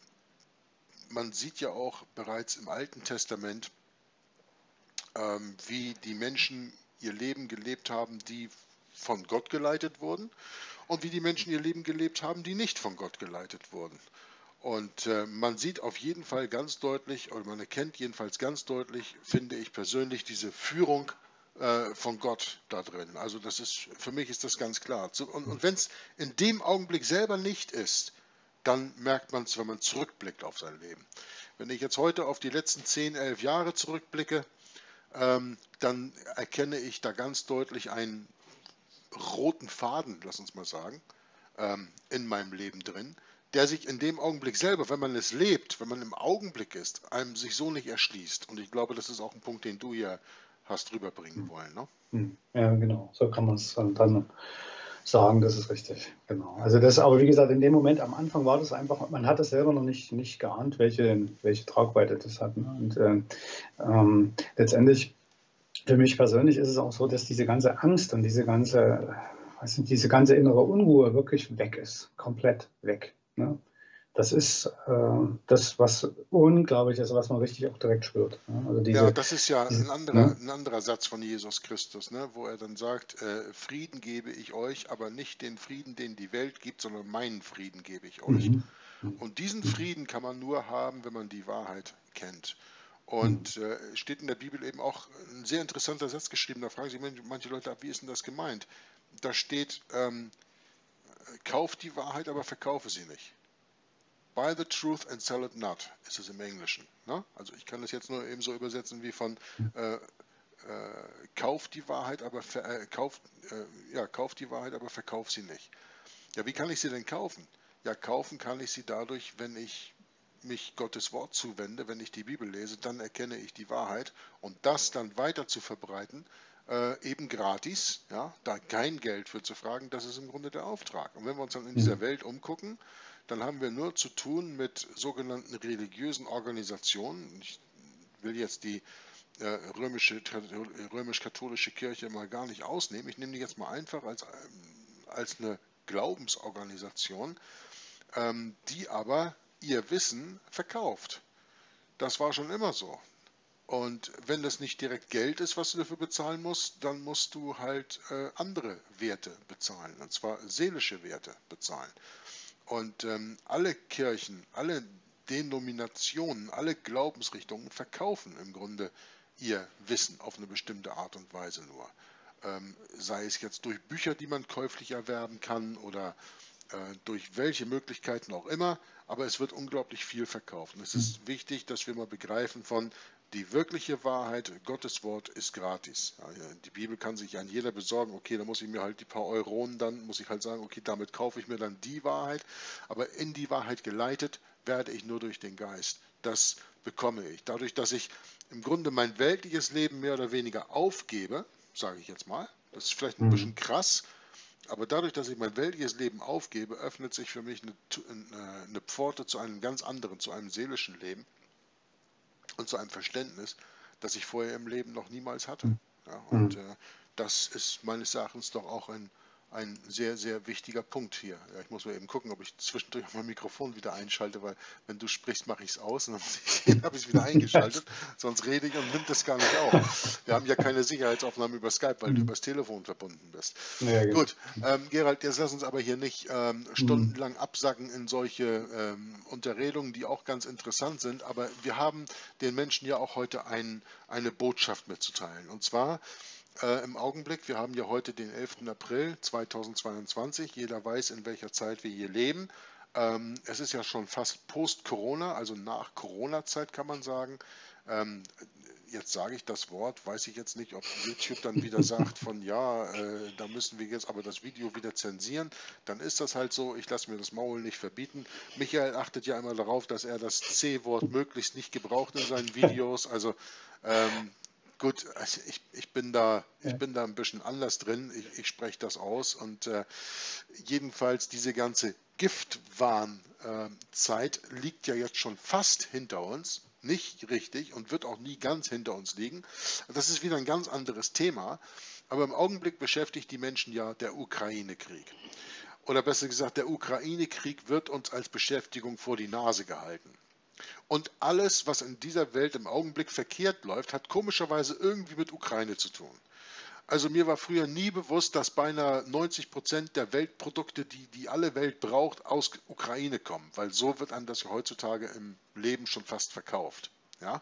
man sieht ja auch bereits im Alten Testament, ähm, wie die Menschen ihr Leben gelebt haben, die von Gott geleitet wurden und wie die Menschen ihr Leben gelebt haben, die nicht von Gott geleitet wurden. Und äh, man sieht auf jeden Fall ganz deutlich, oder man erkennt jedenfalls ganz deutlich, finde ich persönlich, diese Führung äh, von Gott da drin. Also das ist, für mich ist das ganz klar. Zu- Und, und wenn es in dem Augenblick selber nicht ist, dann merkt man es, wenn man zurückblickt auf sein Leben. Wenn ich jetzt heute auf die letzten zehn, elf Jahre zurückblicke, ähm, dann erkenne ich da ganz deutlich einen roten Faden, lass uns mal sagen, ähm, in meinem Leben drin, der sich in dem Augenblick selber, wenn man es lebt, wenn man im Augenblick ist, einem sich so nicht erschließt. Und ich glaube, das ist auch ein Punkt, den du hier hast rüberbringen wollen. Ne? Mhm. Ja, genau. So kann man es dann sagen, das ist richtig. Genau. Also das, aber wie gesagt, in dem Moment am Anfang war das einfach, man hat es selber noch nicht, nicht geahnt, welche, welche Tragweite das hat. Ne? Und äh, ähm, letztendlich, für mich persönlich ist es auch so, dass diese ganze Angst und diese ganze, weiß nicht, diese ganze innere Unruhe wirklich weg ist. Komplett weg. Ne? Das ist äh, das, was unglaublich ist, was man richtig auch direkt spürt. Ne? Also Ja, diese, das ist ja diese, ein anderer, ne? ein anderer Satz von Jesus Christus, ne, wo er dann sagt, äh, Frieden gebe ich euch, aber nicht den Frieden, den die Welt gibt, sondern meinen Frieden gebe ich euch. Mhm. Mhm. Und diesen Mhm. Frieden kann man nur haben, wenn man die Wahrheit kennt. Mhm. Und äh, steht in der Bibel eben auch ein sehr interessanter Satz geschrieben, da fragen sich manche Leute ab, wie ist denn das gemeint? Da steht, ähm, kauft die Wahrheit, aber verkaufe sie nicht. Buy the truth and sell it not, ist es im Englischen. Ne? Also ich kann das jetzt nur eben so übersetzen wie von äh, äh, kauft die Wahrheit, aber ver, äh, kauft, äh, ja, kauft die Wahrheit, aber verkauf sie nicht. Ja, wie kann ich sie denn kaufen? Ja, kaufen kann ich sie dadurch, wenn ich mich Gottes Wort zuwende, wenn ich die Bibel lese, dann erkenne ich die Wahrheit und das dann weiter zu verbreiten, äh, eben gratis, ja, da kein Geld für zu fragen, das ist im Grunde der Auftrag. Und wenn wir uns dann in dieser Mhm. Welt umgucken, dann haben wir nur zu tun mit sogenannten religiösen Organisationen. Ich will jetzt die äh, römische, römisch-katholische Kirche mal gar nicht ausnehmen. Ich nehme die jetzt mal einfach als, ähm, als eine Glaubensorganisation, ähm, die aber ihr Wissen verkauft. Das war schon immer so. Und wenn das nicht direkt Geld ist, was du dafür bezahlen musst, dann musst du halt äh, andere Werte bezahlen, und zwar seelische Werte bezahlen. Und ähm, alle Kirchen, alle Denominationen, alle Glaubensrichtungen verkaufen im Grunde ihr Wissen auf eine bestimmte Art und Weise nur. Ähm, sei es jetzt durch Bücher, die man käuflich erwerben kann oder äh, durch welche Möglichkeiten auch immer, aber es wird unglaublich viel verkauft. Und es Mhm. ist wichtig, dass wir mal begreifen von, die wirkliche Wahrheit, Gottes Wort ist gratis. Ja, ja, die Bibel kann sich an jeder besorgen, okay, da muss ich mir halt die paar Euronen, dann muss ich halt sagen, okay, damit kaufe ich mir dann die Wahrheit, aber in die Wahrheit geleitet werde ich nur durch den Geist. Das bekomme ich. Dadurch, dass ich im Grunde mein weltliches Leben mehr oder weniger aufgebe, sage ich jetzt mal, das ist vielleicht ein bisschen Mhm. krass, aber dadurch, dass ich mein weltliches Leben aufgebe, öffnet sich für mich eine, eine, eine Pforte zu einem ganz anderen, zu einem seelischen Leben und zu einem Verständnis, das ich vorher im Leben noch niemals hatte. Ja, und Mhm. äh, das ist meines Erachtens doch auch ein, ein sehr, sehr wichtiger Punkt hier. Ja, ich muss mal eben gucken, ob ich zwischendurch auch mein Mikrofon wieder einschalte, weil wenn du sprichst, mache ich es aus und dann habe ich es wieder eingeschaltet, sonst rede ich und nimmt das gar nicht auf. Wir haben ja keine Sicherheitsaufnahme über Skype, weil du Hm. übers Telefon verbunden bist. Ja, genau. Gut, ähm, Gerald, jetzt lass uns aber hier nicht ähm, Hm. stundenlang absacken in solche ähm, Unterredungen, die auch ganz interessant sind, aber wir haben den Menschen ja auch heute ein, eine Botschaft mitzuteilen. Und zwar äh, im Augenblick, wir haben ja heute den elften April zweitausendzweiundzwanzig, jeder weiß, in welcher Zeit wir hier leben. Ähm, es ist ja schon fast Post-Corona, also nach Corona-Zeit kann man sagen. Ähm, jetzt sage ich das Wort, weiß ich jetzt nicht, ob YouTube dann wieder sagt von ja, äh, da müssen wir jetzt aber das Video wieder zensieren. Dann ist das halt so, ich lasse mir das Maul nicht verbieten. Michael achtet ja immer darauf, dass er das C-Wort möglichst nicht gebraucht in seinen Videos. Also ähm, gut, also ich, ich, bin da, ich Ja. bin da ein bisschen anders drin. Ich, ich spreche das aus und äh, jedenfalls diese ganze Giftwahn-Zeit äh, liegt ja jetzt schon fast hinter uns. Nicht richtig und wird auch nie ganz hinter uns liegen. Das ist wieder ein ganz anderes Thema. Aber im Augenblick beschäftigt die Menschen ja der Ukraine-Krieg. Oder besser gesagt, der Ukraine-Krieg wird uns als Beschäftigung vor die Nase gehalten. Und alles, was in dieser Welt im Augenblick verkehrt läuft, hat komischerweise irgendwie mit Ukraine zu tun. Also mir war früher nie bewusst, dass beinahe neunzig Prozent der Weltprodukte, die, die alle Welt braucht, aus Ukraine kommen. Weil so wird einem das ja heutzutage im Leben schon fast verkauft. Ja?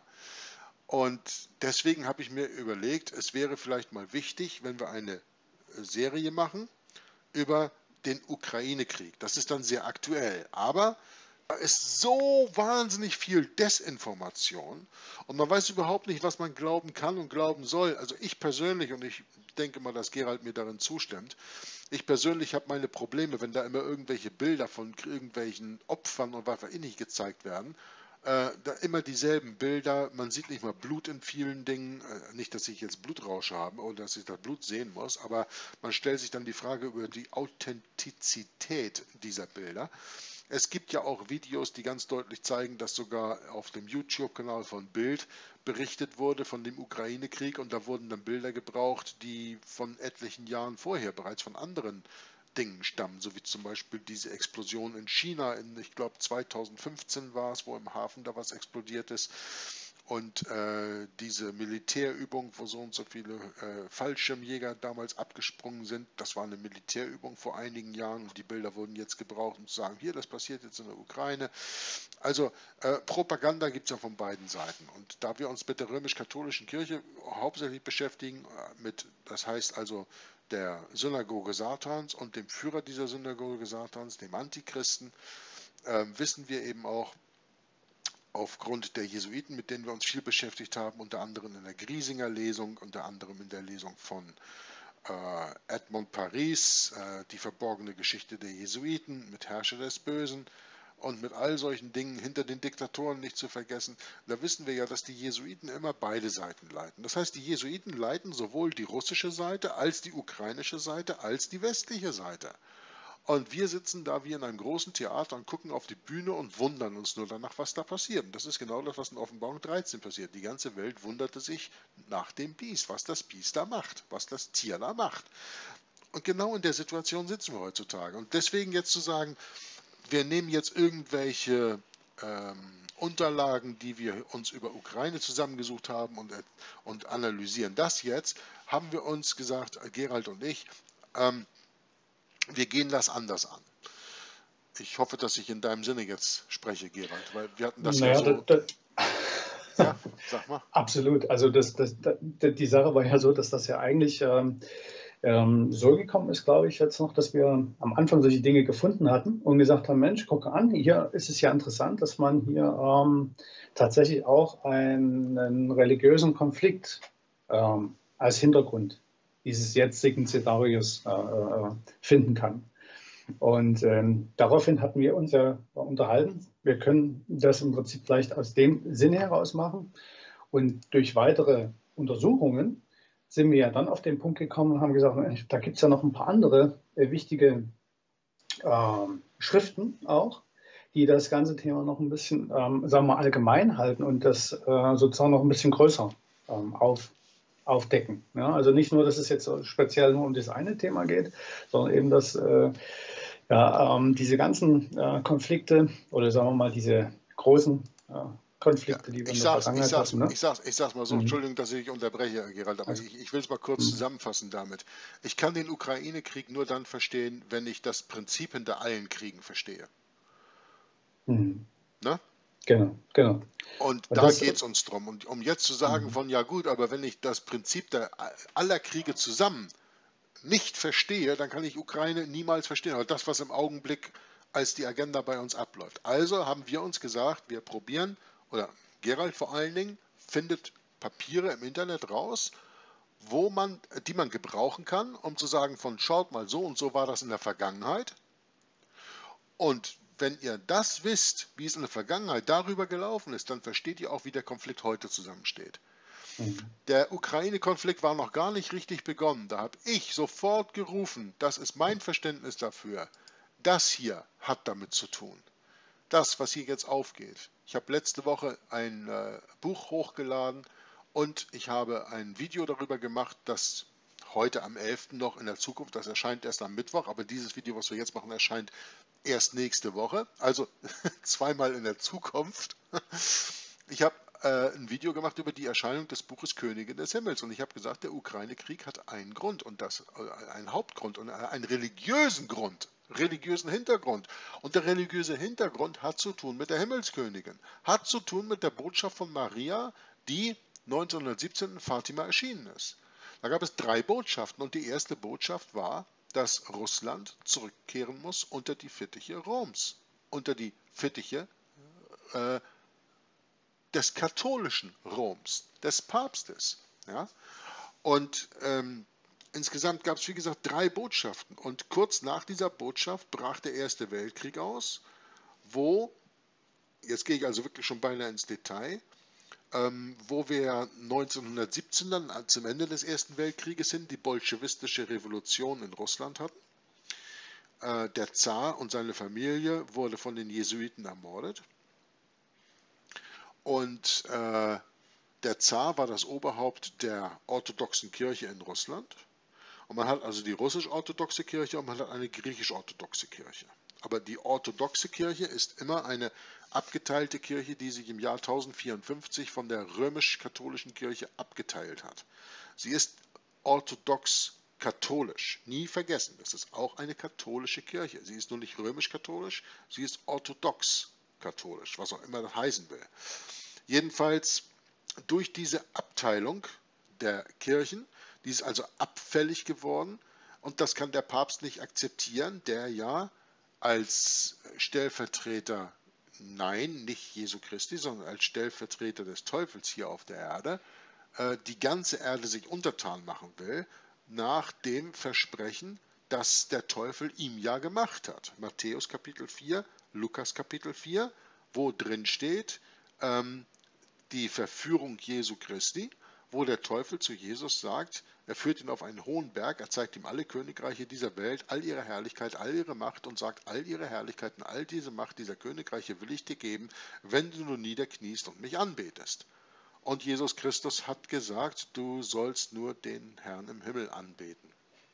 Und deswegen habe ich mir überlegt, es wäre vielleicht mal wichtig, wenn wir eine Serie machen über den Ukraine-Krieg. Das ist dann sehr aktuell. Aber da ist so wahnsinnig viel Desinformation und man weiß überhaupt nicht, was man glauben kann und glauben soll. Also ich persönlich, und ich denke mal, dass Gerald mir darin zustimmt, ich persönlich habe meine Probleme, wenn da immer irgendwelche Bilder von irgendwelchen Opfern und was weiß ich nicht gezeigt werden. Äh, da immer dieselben Bilder, man sieht nicht mal Blut in vielen Dingen, äh, nicht, dass ich jetzt Blutrausch habe oder dass ich das Blut sehen muss, aber man stellt sich dann die Frage über die Authentizität dieser Bilder. Es gibt ja auch Videos, die ganz deutlich zeigen, dass sogar auf dem YouTube-Kanal von Bild berichtet wurde von dem Ukraine-Krieg und da wurden dann Bilder gebraucht, die von etlichen Jahren vorher bereits von anderen Dingen stammen, so wie zum Beispiel diese Explosion in China in, ich glaube zweitausendfünfzehn war es, wo im Hafen da was explodiert ist. Und äh, diese Militärübung, wo so und so viele äh, Fallschirmjäger damals abgesprungen sind, das war eine Militärübung vor einigen Jahren und die Bilder wurden jetzt gebraucht, um zu sagen, hier, das passiert jetzt in der Ukraine. Also äh, Propaganda gibt es ja von beiden Seiten. Und da wir uns mit der römisch-katholischen Kirche hauptsächlich beschäftigen, äh, mit, das heißt also der Synagoge Satans und dem Führer dieser Synagoge Satans, dem Antichristen, äh, wissen wir eben auch, aufgrund der Jesuiten, mit denen wir uns viel beschäftigt haben, unter anderem in der Griesinger Lesung, unter anderem in der Lesung von äh, Edmond Paris, äh, die verborgene Geschichte der Jesuiten mit Herrscher des Bösen und mit all solchen Dingen hinter den Diktatoren nicht zu vergessen. Da wissen wir ja, dass die Jesuiten immer beide Seiten leiten. Das heißt, die Jesuiten leiten sowohl die russische Seite als die ukrainische Seite als die westliche Seite. Und wir sitzen da wie in einem großen Theater und gucken auf die Bühne und wundern uns nur danach, was da passiert. Und das ist genau das, was in Offenbarung dreizehn passiert. Die ganze Welt wunderte sich nach dem Biest, was das Biest da macht, was das Tier da macht. Und genau in der Situation sitzen wir heutzutage. Und deswegen jetzt zu sagen, wir nehmen jetzt irgendwelche ähm, Unterlagen, die wir uns über Ukraine zusammengesucht haben und, und analysieren das jetzt, haben wir uns gesagt, Gerald und ich, ähm, wir gehen das anders an. Ich hoffe, dass ich in deinem Sinne jetzt spreche, Gerald, weil wir hatten das Naja, ja so. das, das, Ja, sag mal. absolut. Also das, das, das, die Sache war ja so, dass das ja eigentlich ähm, ähm, so gekommen ist, glaube ich, jetzt noch, dass wir am Anfang solche Dinge gefunden hatten und gesagt haben, Mensch, guck an, hier ist es ja interessant, dass man hier ähm, tatsächlich auch einen religiösen Konflikt ähm, als Hintergrund dieses jetzigen Szenarios äh, äh, finden kann. Und ähm, daraufhin hatten wir uns ja unterhalten. Wir können das im Prinzip vielleicht aus dem Sinne heraus machen. Und durch weitere Untersuchungen sind wir ja dann auf den Punkt gekommen und haben gesagt, da gibt es ja noch ein paar andere äh, wichtige äh, Schriften auch, die das ganze Thema noch ein bisschen, ähm, sagen wir mal, allgemein halten und das äh, sozusagen noch ein bisschen größer ähm, auf, aufdecken. Ja, also nicht nur, dass es jetzt so speziell nur um das eine Thema geht, sondern eben, dass äh, ja, ähm, diese ganzen äh, Konflikte oder sagen wir mal diese großen äh, Ja, Konflikte, die wir in ich der sag's, ich Vergangenheit sag's, hatten. Ne? ich sag's, ich sag's mal so, Mhm. Entschuldigung, dass ich dich unterbreche, Gerald, aber Also, ich, ich will es mal kurz mhm. zusammenfassen damit. Ich kann den Ukraine-Krieg nur dann verstehen, wenn ich das Prinzip hinter allen Kriegen verstehe. Mhm. Ne? Genau, genau. Und Und da das, geht es uns drum. Und um jetzt zu sagen mhm. von, ja gut, aber wenn ich das Prinzip der, aller Kriege zusammen nicht verstehe, dann kann ich Ukraine niemals verstehen. Aber das, was im Augenblick als die Agenda bei uns abläuft. Also haben wir uns gesagt, wir probieren, oder Gerald vor allen Dingen, findet Papiere im Internet raus, wo man, die man gebrauchen kann, um zu sagen von, schaut mal, so und so war das in der Vergangenheit. Und wenn ihr das wisst, wie es in der Vergangenheit darüber gelaufen ist, dann versteht ihr auch, wie der Konflikt heute zusammensteht. Mhm. Der Ukraine-Konflikt war noch gar nicht richtig begonnen. Da habe ich sofort gerufen, das ist mein Verständnis dafür. Das hier hat damit zu tun. Das, was hier jetzt aufgeht. Ich habe letzte Woche ein äh, Buch hochgeladen und ich habe ein Video darüber gemacht, das heute am elften noch in der Zukunft, das erscheint erst am Mittwoch, aber dieses Video, was wir jetzt machen, erscheint erst nächste Woche, also zweimal in der Zukunft. Ich habe äh, ein Video gemacht über die Erscheinung des Buches Könige des Himmels und ich habe gesagt, der Ukraine-Krieg hat einen Grund und das äh, einen Hauptgrund und einen religiösen Grund, religiösen Hintergrund. Und der religiöse Hintergrund hat zu tun mit der Himmelskönigin, hat zu tun mit der Botschaft von Maria, die neunzehnhundertsiebzehn in Fatima erschienen ist. Da gab es drei Botschaften und die erste Botschaft war, dass Russland zurückkehren muss unter die Fittiche Roms, unter die Fittiche äh, des katholischen Roms, des Papstes. Ja? Und ähm, insgesamt gab es, wie gesagt, drei Botschaften. Und kurz nach dieser Botschaft brach der Erste Weltkrieg aus, wo, jetzt gehe ich also wirklich schon beinahe ins Detail, ähm, wo wir neunzehnhundertsiebzehn dann zum Ende des Ersten Weltkrieges hin die bolschewistische Revolution in Russland hatten. Äh, der Zar und seine Familie wurde von den Jesuiten ermordet. Und äh, der Zar war das Oberhaupt der orthodoxen Kirche in Russland. Und man hat also die russisch-orthodoxe Kirche und man hat eine griechisch-orthodoxe Kirche. Aber die orthodoxe Kirche ist immer eine abgeteilte Kirche, die sich im Jahr tausendvierundfünfzig von der römisch-katholischen Kirche abgeteilt hat. Sie ist orthodox-katholisch. Nie vergessen, das ist auch eine katholische Kirche. Sie ist nur nicht römisch-katholisch, sie ist orthodox-katholisch, was auch immer das heißen will. Jedenfalls durch diese Abteilung der Kirchen, die ist also abfällig geworden und das kann der Papst nicht akzeptieren, der ja als Stellvertreter, nein, nicht Jesu Christi, sondern als Stellvertreter des Teufels hier auf der Erde, äh, die ganze Erde sich untertan machen will, nach dem Versprechen, das der Teufel ihm ja gemacht hat. Matthäus Kapitel vier, Lukas Kapitel vier, wo drin steht, ähm, die Verführung Jesu Christi, wo der Teufel zu Jesus sagt, er führt ihn auf einen hohen Berg, er zeigt ihm alle Königreiche dieser Welt, all ihre Herrlichkeit, all ihre Macht und sagt, all ihre Herrlichkeiten, all diese Macht dieser Königreiche will ich dir geben, wenn du nur niederkniest und mich anbetest. Und Jesus Christus hat gesagt, du sollst nur den Herrn im Himmel anbeten.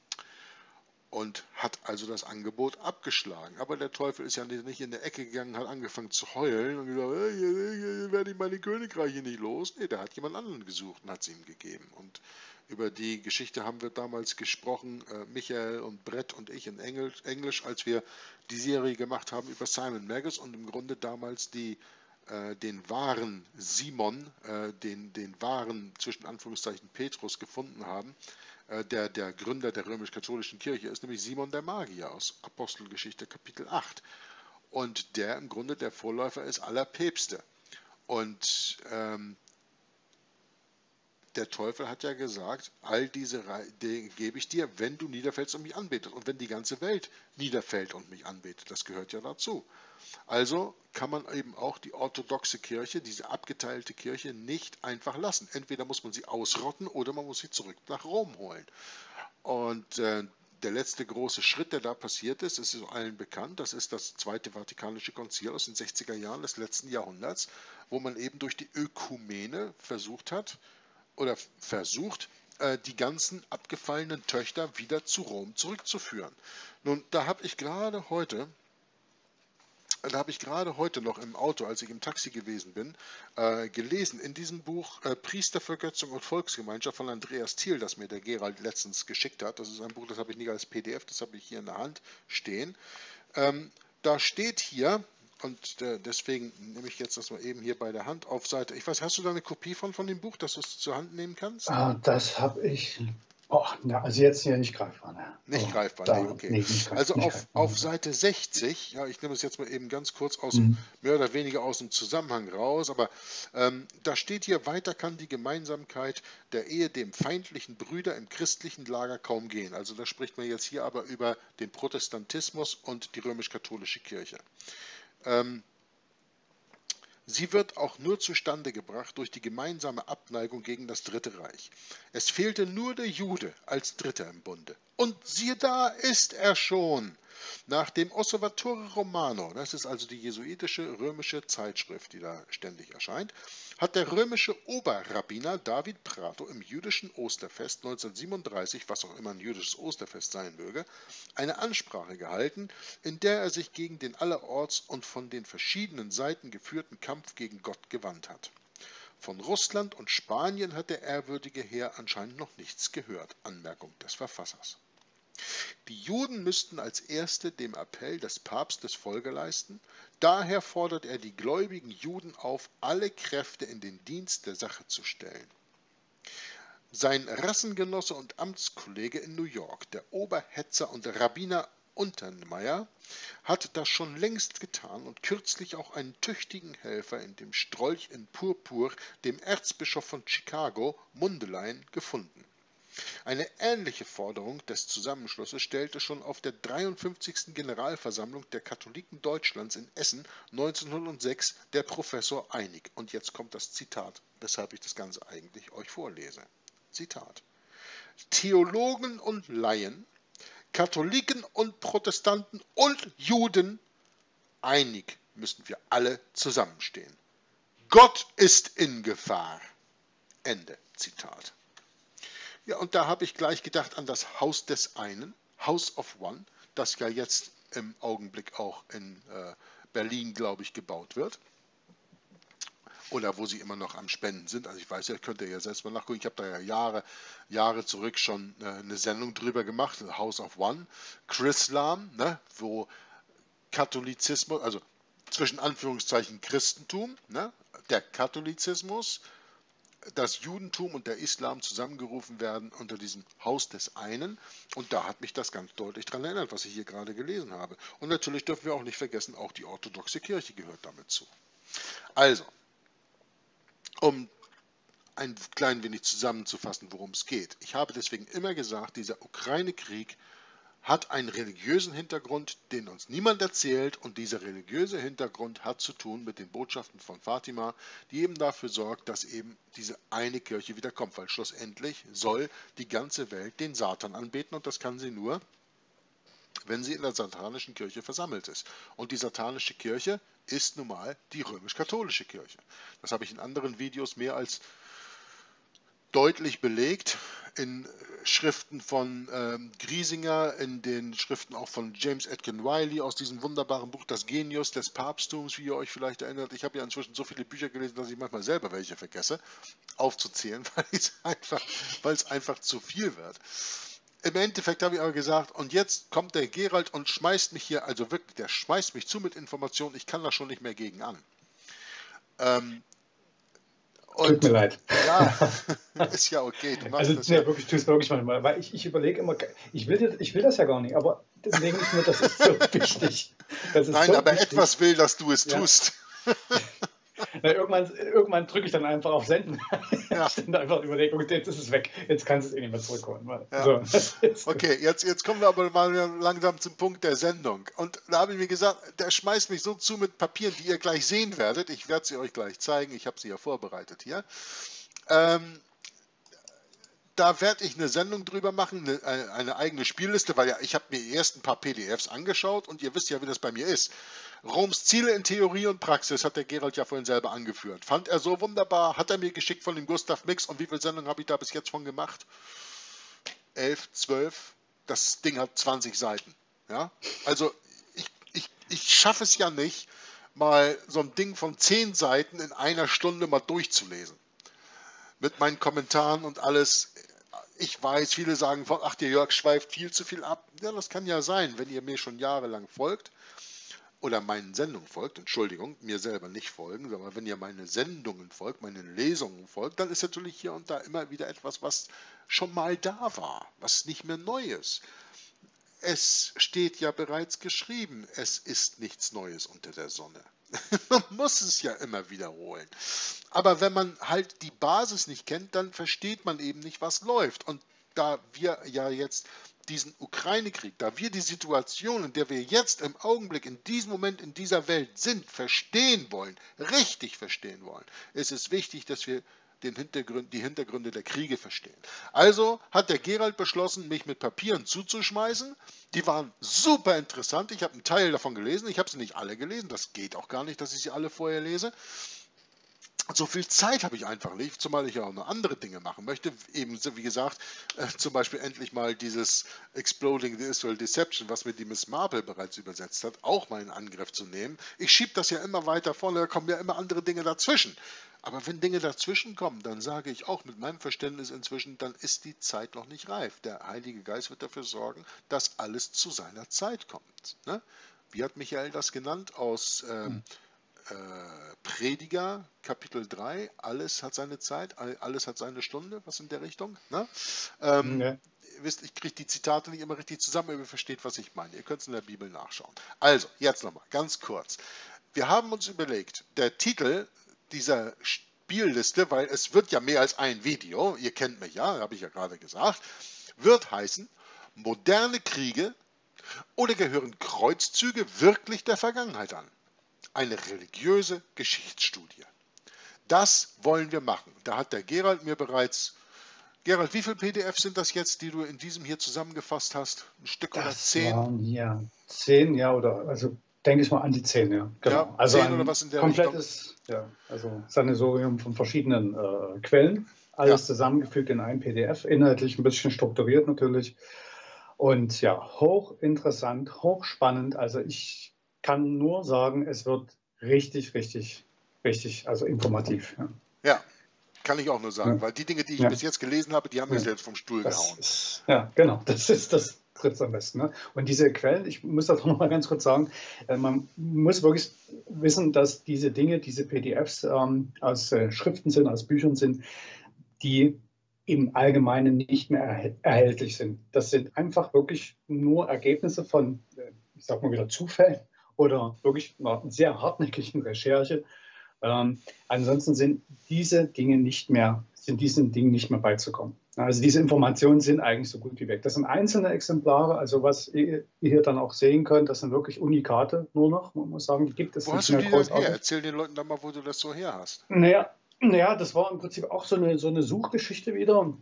Und hat also das Angebot abgeschlagen. Aber der Teufel ist ja nicht in der Ecke gegangen, hat angefangen zu heulen und gesagt, hey, hier werde ich meine Königreiche nicht los. Nee, der hat jemand anderen gesucht und hat es ihm gegeben. Und über die Geschichte haben wir damals gesprochen, äh, Michael und Brett und ich in Englisch, Englisch, als wir die Serie gemacht haben über Simon Magus und im Grunde damals die, äh, den wahren Simon, äh, den, den wahren, zwischen Anführungszeichen, Petrus gefunden haben. Der, der Gründer der römisch-katholischen Kirche ist nämlich Simon der Magier aus Apostelgeschichte Kapitel acht. Und der im Grunde der Vorläufer ist aller Päpste. Und ähm, der Teufel hat ja gesagt, all diese Dinge gebe ich dir, wenn du niederfällst und mich anbetest. Und wenn die ganze Welt niederfällt und mich anbetet, das gehört ja dazu. Also kann man eben auch die orthodoxe Kirche, diese abgeteilte Kirche, nicht einfach lassen. Entweder muss man sie ausrotten oder man muss sie zurück nach Rom holen. Und äh, der letzte große Schritt, der da passiert ist, ist allen bekannt, das ist das Zweite Vatikanische Konzil aus den sechziger Jahren des letzten Jahrhunderts, wo man eben durch die Ökumene versucht hat, oder versucht, äh, die ganzen abgefallenen Töchter wieder zu Rom zurückzuführen. Nun, da habe ich gerade heute Da habe ich gerade heute noch im Auto, als ich im Taxi gewesen bin, äh, gelesen in diesem Buch äh, Priestervergötzung und Volksgemeinschaft von Andreas Thiel, das mir der Gerald letztens geschickt hat. Das ist ein Buch, das habe ich nicht als P D F, das habe ich hier in der Hand stehen. Ähm, da steht hier, und äh, deswegen nehme ich jetzt das mal eben hier bei der Hand auf Seite. Ich weiß, hast du da eine Kopie von, von dem Buch, dass du es zur Hand nehmen kannst? Ah, das habe ich. Oh, na, also jetzt hier nicht greifbar. Ne? Nicht Oh, greifbar, nee, da, okay. nee, nicht, greif, Also nicht auf, greifbar. auf Seite sechzig, ja, ich nehme es jetzt mal eben ganz kurz aus dem, Mhm. mehr oder weniger aus dem Zusammenhang raus, aber ähm, da steht hier, weiter kann die Gemeinsamkeit der Ehe dem feindlichen Brüder im christlichen Lager kaum gehen. Also da spricht man jetzt hier aber über den Protestantismus und die römisch-katholische Kirche. Ähm, Sie wird auch nur zustande gebracht durch die gemeinsame Abneigung gegen das Dritte Reich. Es fehlte nur der Jude als Dritter im Bunde. Und siehe da, ist er schon. Nach dem Osservatore Romano, das ist also die jesuitische römische Zeitschrift, die da ständig erscheint, hat der römische Oberrabbiner David Prato im jüdischen Osterfest neunzehnhundertsiebenunddreißig, was auch immer ein jüdisches Osterfest sein möge, eine Ansprache gehalten, in der er sich gegen den allerorts und von den verschiedenen Seiten geführten Kampf gegen Gott gewandt hat. Von Russland und Spanien hat der ehrwürdige Herr anscheinend noch nichts gehört. Anmerkung des Verfassers. Die Juden müssten als Erste dem Appell des Papstes Folge leisten, daher fordert er die gläubigen Juden auf, alle Kräfte in den Dienst der Sache zu stellen. Sein Rassengenosse und Amtskollege in New York, der Oberhetzer und Rabbiner Untermeier, hat das schon längst getan und kürzlich auch einen tüchtigen Helfer in dem Strolch in Purpur, dem Erzbischof von Chicago, Mundelein, gefunden. Eine ähnliche Forderung des Zusammenschlusses stellte schon auf der dreiundfünfzigsten Generalversammlung der Katholiken Deutschlands in Essen neunzehnhundertsechs der Professor Einig. Und jetzt kommt das Zitat, weshalb ich das Ganze eigentlich euch vorlese. Zitat: Theologen und Laien, Katholiken und Protestanten und Juden, einig müssen wir alle zusammenstehen. Gott ist in Gefahr. Ende Zitat. Ja, und da habe ich gleich gedacht an das Haus des einen, House of One, das ja jetzt im Augenblick auch in äh, Berlin, glaube ich, gebaut wird. Oder wo sie immer noch am Spenden sind. Also ich weiß ja, könnt ihr ja selbst mal nachgucken. Ich habe da ja Jahre, Jahre zurück schon äh, eine Sendung drüber gemacht, House of One, Chrislam, ne, wo Katholizismus, also zwischen Anführungszeichen Christentum, ne, der Katholizismus, das Judentum und der Islam zusammengerufen werden unter diesem Haus des einen. Und da hat mich das ganz deutlich daran erinnert, was ich hier gerade gelesen habe. Und natürlich dürfen wir auch nicht vergessen, auch die orthodoxe Kirche gehört damit zu. Also, um ein klein wenig zusammenzufassen, worum es geht. Ich habe deswegen immer gesagt, dieser Ukraine-Krieg hat einen religiösen Hintergrund, den uns niemand erzählt, und dieser religiöse Hintergrund hat zu tun mit den Botschaften von Fatima, die eben dafür sorgt, dass eben diese eine Kirche wieder kommt, weil schlussendlich soll die ganze Welt den Satan anbeten und das kann sie nur, wenn sie in der satanischen Kirche versammelt ist. Und die satanische Kirche ist nun mal die römisch-katholische Kirche. Das habe ich in anderen Videos mehr als deutlich belegt, in Schriften von ähm, Griesinger, in den Schriften auch von James Atkin Riley aus diesem wunderbaren Buch Das Genius des Papsttums, wie ihr euch vielleicht erinnert. Ich habe ja inzwischen so viele Bücher gelesen, dass ich manchmal selber welche vergesse, aufzuzählen, weil es einfach, weil es einfach zu viel wird. Im Endeffekt habe ich aber gesagt, und jetzt kommt der Gerald und schmeißt mich hier, also wirklich, der schmeißt mich zu mit Informationen, ich kann da schon nicht mehr gegen an. Ähm, Tut mir und leid. ja, ist ja okay, du machst Also, das nee, ja. wirklich, tue es wirklich manchmal, weil ich, ich überlege immer, ich will, ich will das ja gar nicht, aber dann denke ich mir, das ist so wichtig. Das ist Nein, so aber wichtig. etwas will, dass du es Ja. tust. Na, irgendwann irgendwann drücke ich dann einfach auf Senden. Ja. Ich dann einfach überlege, okay, jetzt ist es weg. Jetzt kannst du es eh nicht mehr zurückholen. Weil, Ja. so, jetzt, Okay, jetzt, jetzt kommen wir aber mal langsam zum Punkt der Sendung. Und da habe ich mir gesagt, der schmeißt mich so zu mit Papieren, die ihr gleich sehen werdet. Ich werde sie euch gleich zeigen. Ich habe sie ja vorbereitet hier. Ähm, da werde ich eine Sendung drüber machen, eine, eine eigene Spielliste, weil ja, ich habe mir erst ein paar P D Fs angeschaut und ihr wisst ja, wie das bei mir ist. Roms Ziele in Theorie und Praxis hat der Gerald ja vorhin selber angeführt. Fand er so wunderbar, hat er mir geschickt von dem Gustav Mix und wie viele Sendungen habe ich da bis jetzt von gemacht? Elf, zwölf, das Ding hat zwanzig Seiten. Ja? Also ich, ich, ich schaffe es ja nicht, mal so ein Ding von zehn Seiten in einer Stunde mal durchzulesen. Mit meinen Kommentaren und alles. Ich weiß, viele sagen, ach, der Jörg schweift viel zu viel ab. Ja, das kann ja sein, wenn ihr mir schon jahrelang folgt oder meinen Sendungen folgt, Entschuldigung, mir selber nicht folgen, aber wenn ihr meine Sendungen folgt, meine Lesungen folgt, dann ist natürlich hier und da immer wieder etwas, was schon mal da war, was nicht mehr neu ist. Es steht ja bereits geschrieben, es ist nichts Neues unter der Sonne. Man muss es ja immer wiederholen. Aber wenn man halt die Basis nicht kennt, dann versteht man eben nicht, was läuft. Und da wir ja jetzt diesen Ukraine-Krieg, da wir die Situation, in der wir jetzt im Augenblick, in diesem Moment, in dieser Welt sind, verstehen wollen, richtig verstehen wollen, ist es wichtig, dass wir den Hintergrund, die Hintergründe der Kriege verstehen. Also hat der Gerald beschlossen, mich mit Papieren zuzuschmeißen. Die waren super interessant. Ich habe einen Teil davon gelesen. Ich habe sie nicht alle gelesen. Das geht auch gar nicht, dass ich sie alle vorher lese. So viel Zeit habe ich einfach nicht, zumal ich ja auch noch andere Dinge machen möchte. Ebenso wie gesagt, äh, zum Beispiel endlich mal dieses Exploding the Israel Deception, was mir die Miss Marple bereits übersetzt hat, auch mal in Angriff zu nehmen. Ich schiebe das ja immer weiter vorne, da kommen ja immer andere Dinge dazwischen. Aber wenn Dinge dazwischen kommen, dann sage ich auch mit meinem Verständnis inzwischen, dann ist die Zeit noch nicht reif. Der Heilige Geist wird dafür sorgen, dass alles zu seiner Zeit kommt. Ne? Wie hat Michael das genannt aus ähm, äh, Prediger, Kapitel drei, alles hat seine Zeit, alles hat seine Stunde, was in der Richtung. Ne? Ähm, ja. Ihr wisst, ich kriege die Zitate nicht immer richtig zusammen, aber ihr versteht, was ich meine. Ihr könnt es in der Bibel nachschauen. Also, jetzt nochmal, ganz kurz. Wir haben uns überlegt, der Titel dieser Spielliste, weil es wird ja mehr als ein Video, ihr kennt mich ja, habe ich ja gerade gesagt, wird heißen, moderne Kriege oder gehören Kreuzzüge wirklich der Vergangenheit an? Eine religiöse Geschichtsstudie. Das wollen wir machen. Da hat der Gerald mir bereits... Gerald, wie viele P D Fs sind das jetzt, die du in diesem hier zusammengefasst hast? Ein Stück das oder zehn? Waren, ja, zehn, ja, oder also denke ich mal an die zehn, ja. Genau. Ja, also zehn oder was in der komplettes, Richtung? Ja, also Sammelsurium von verschiedenen äh, Quellen, alles ja. zusammengefügt in ein P D F, inhaltlich ein bisschen strukturiert natürlich. Und ja, hochinteressant, hochspannend. Also ich kann nur sagen, es wird richtig, richtig, richtig, also informativ. Ja, ja kann ich auch nur sagen, ja. weil die Dinge, die ich ja. bis jetzt gelesen habe, die haben ja. mir selbst vom Stuhl das gehauen. Ist, ja, genau, das ist das. Trifft es am besten. Ne? Und diese Quellen, ich muss das noch mal ganz kurz sagen, äh, man muss wirklich wissen, dass diese Dinge, diese P D Fs ähm, aus äh, Schriften sind, aus Büchern sind, die im Allgemeinen nicht mehr erhält erhältlich sind. Das sind einfach wirklich nur Ergebnisse von, äh, ich sag mal wieder Zufällen oder wirklich einer sehr hartnäckigen Recherche. Ähm, ansonsten sind diese Dinge nicht mehr, sind diesen Dingen nicht mehr beizukommen. Also diese Informationen sind eigentlich so gut wie weg. Das sind einzelne Exemplare, also was ihr hier dann auch sehen könnt, das sind wirklich Unikate nur noch, man muss sagen, die gibt es wo nicht mehr großartig. Wo hast du die denn her? Erzähl den Leuten doch mal, wo du das so her hast. Naja, naja das war im Prinzip auch so eine, so eine Suchgeschichte wieder.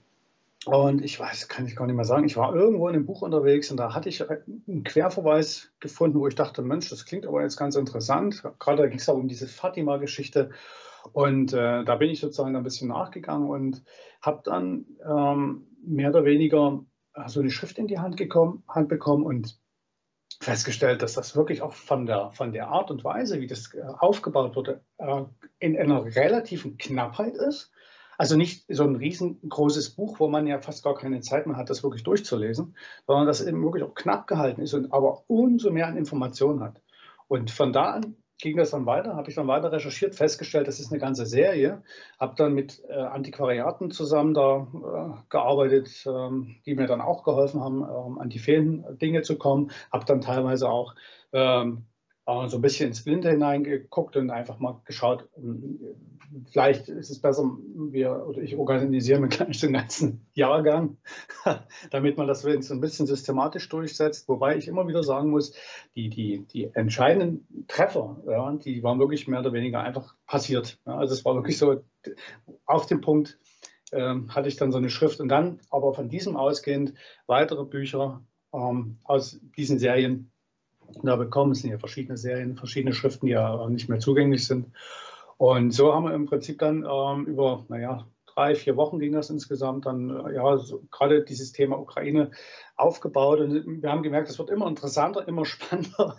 Und ich weiß, kann ich gar nicht mehr sagen, ich war irgendwo in einem Buch unterwegs und da hatte ich einen Querverweis gefunden, wo ich dachte, Mensch, das klingt aber jetzt ganz interessant. Gerade ging es auch um diese Fatima-Geschichte. Und äh, da bin ich sozusagen ein bisschen nachgegangen und habe dann ähm, mehr oder weniger so eine Schrift in die Hand, gekommen, Hand bekommen und festgestellt, dass das wirklich auch von der, von der Art und Weise, wie das äh, aufgebaut wurde, äh, in einer relativen Knappheit ist. Also nicht so ein riesengroßes Buch, wo man ja fast gar keine Zeit mehr hat, das wirklich durchzulesen, sondern das eben wirklich auch knapp gehalten ist und aber umso mehr an Informationen hat. Und von da an ging das dann weiter, habe ich dann weiter recherchiert, festgestellt, das ist eine ganze Serie, habe dann mit äh, Antiquariaten zusammen da äh, gearbeitet, ähm, die mir dann auch geholfen haben, ähm, an die fehlenden Dinge zu kommen, habe dann teilweise auch ähm, äh, so ein bisschen ins Blinde hineingeguckt und einfach mal geschaut, vielleicht ist es besser, wir oder ich organisiere mir gleich den ganzen Jahrgang, damit man das so ein bisschen systematisch durchsetzt. Wobei ich immer wieder sagen muss, die, die, die entscheidenden Treffer, ja, die waren wirklich mehr oder weniger einfach passiert. Ja, also es war wirklich so auf den Punkt, ähm, hatte ich dann so eine Schrift und dann aber von diesem ausgehend weitere Bücher ähm, aus diesen Serien da bekommen. Es sind ja verschiedene Serien, verschiedene Schriften, die ja nicht mehr zugänglich sind. Und so haben wir im Prinzip dann ähm, über, naja, drei, vier Wochen ging das insgesamt dann, äh, ja, so, gerade dieses Thema Ukraine aufgebaut. Und wir haben gemerkt, es wird immer interessanter, immer spannender.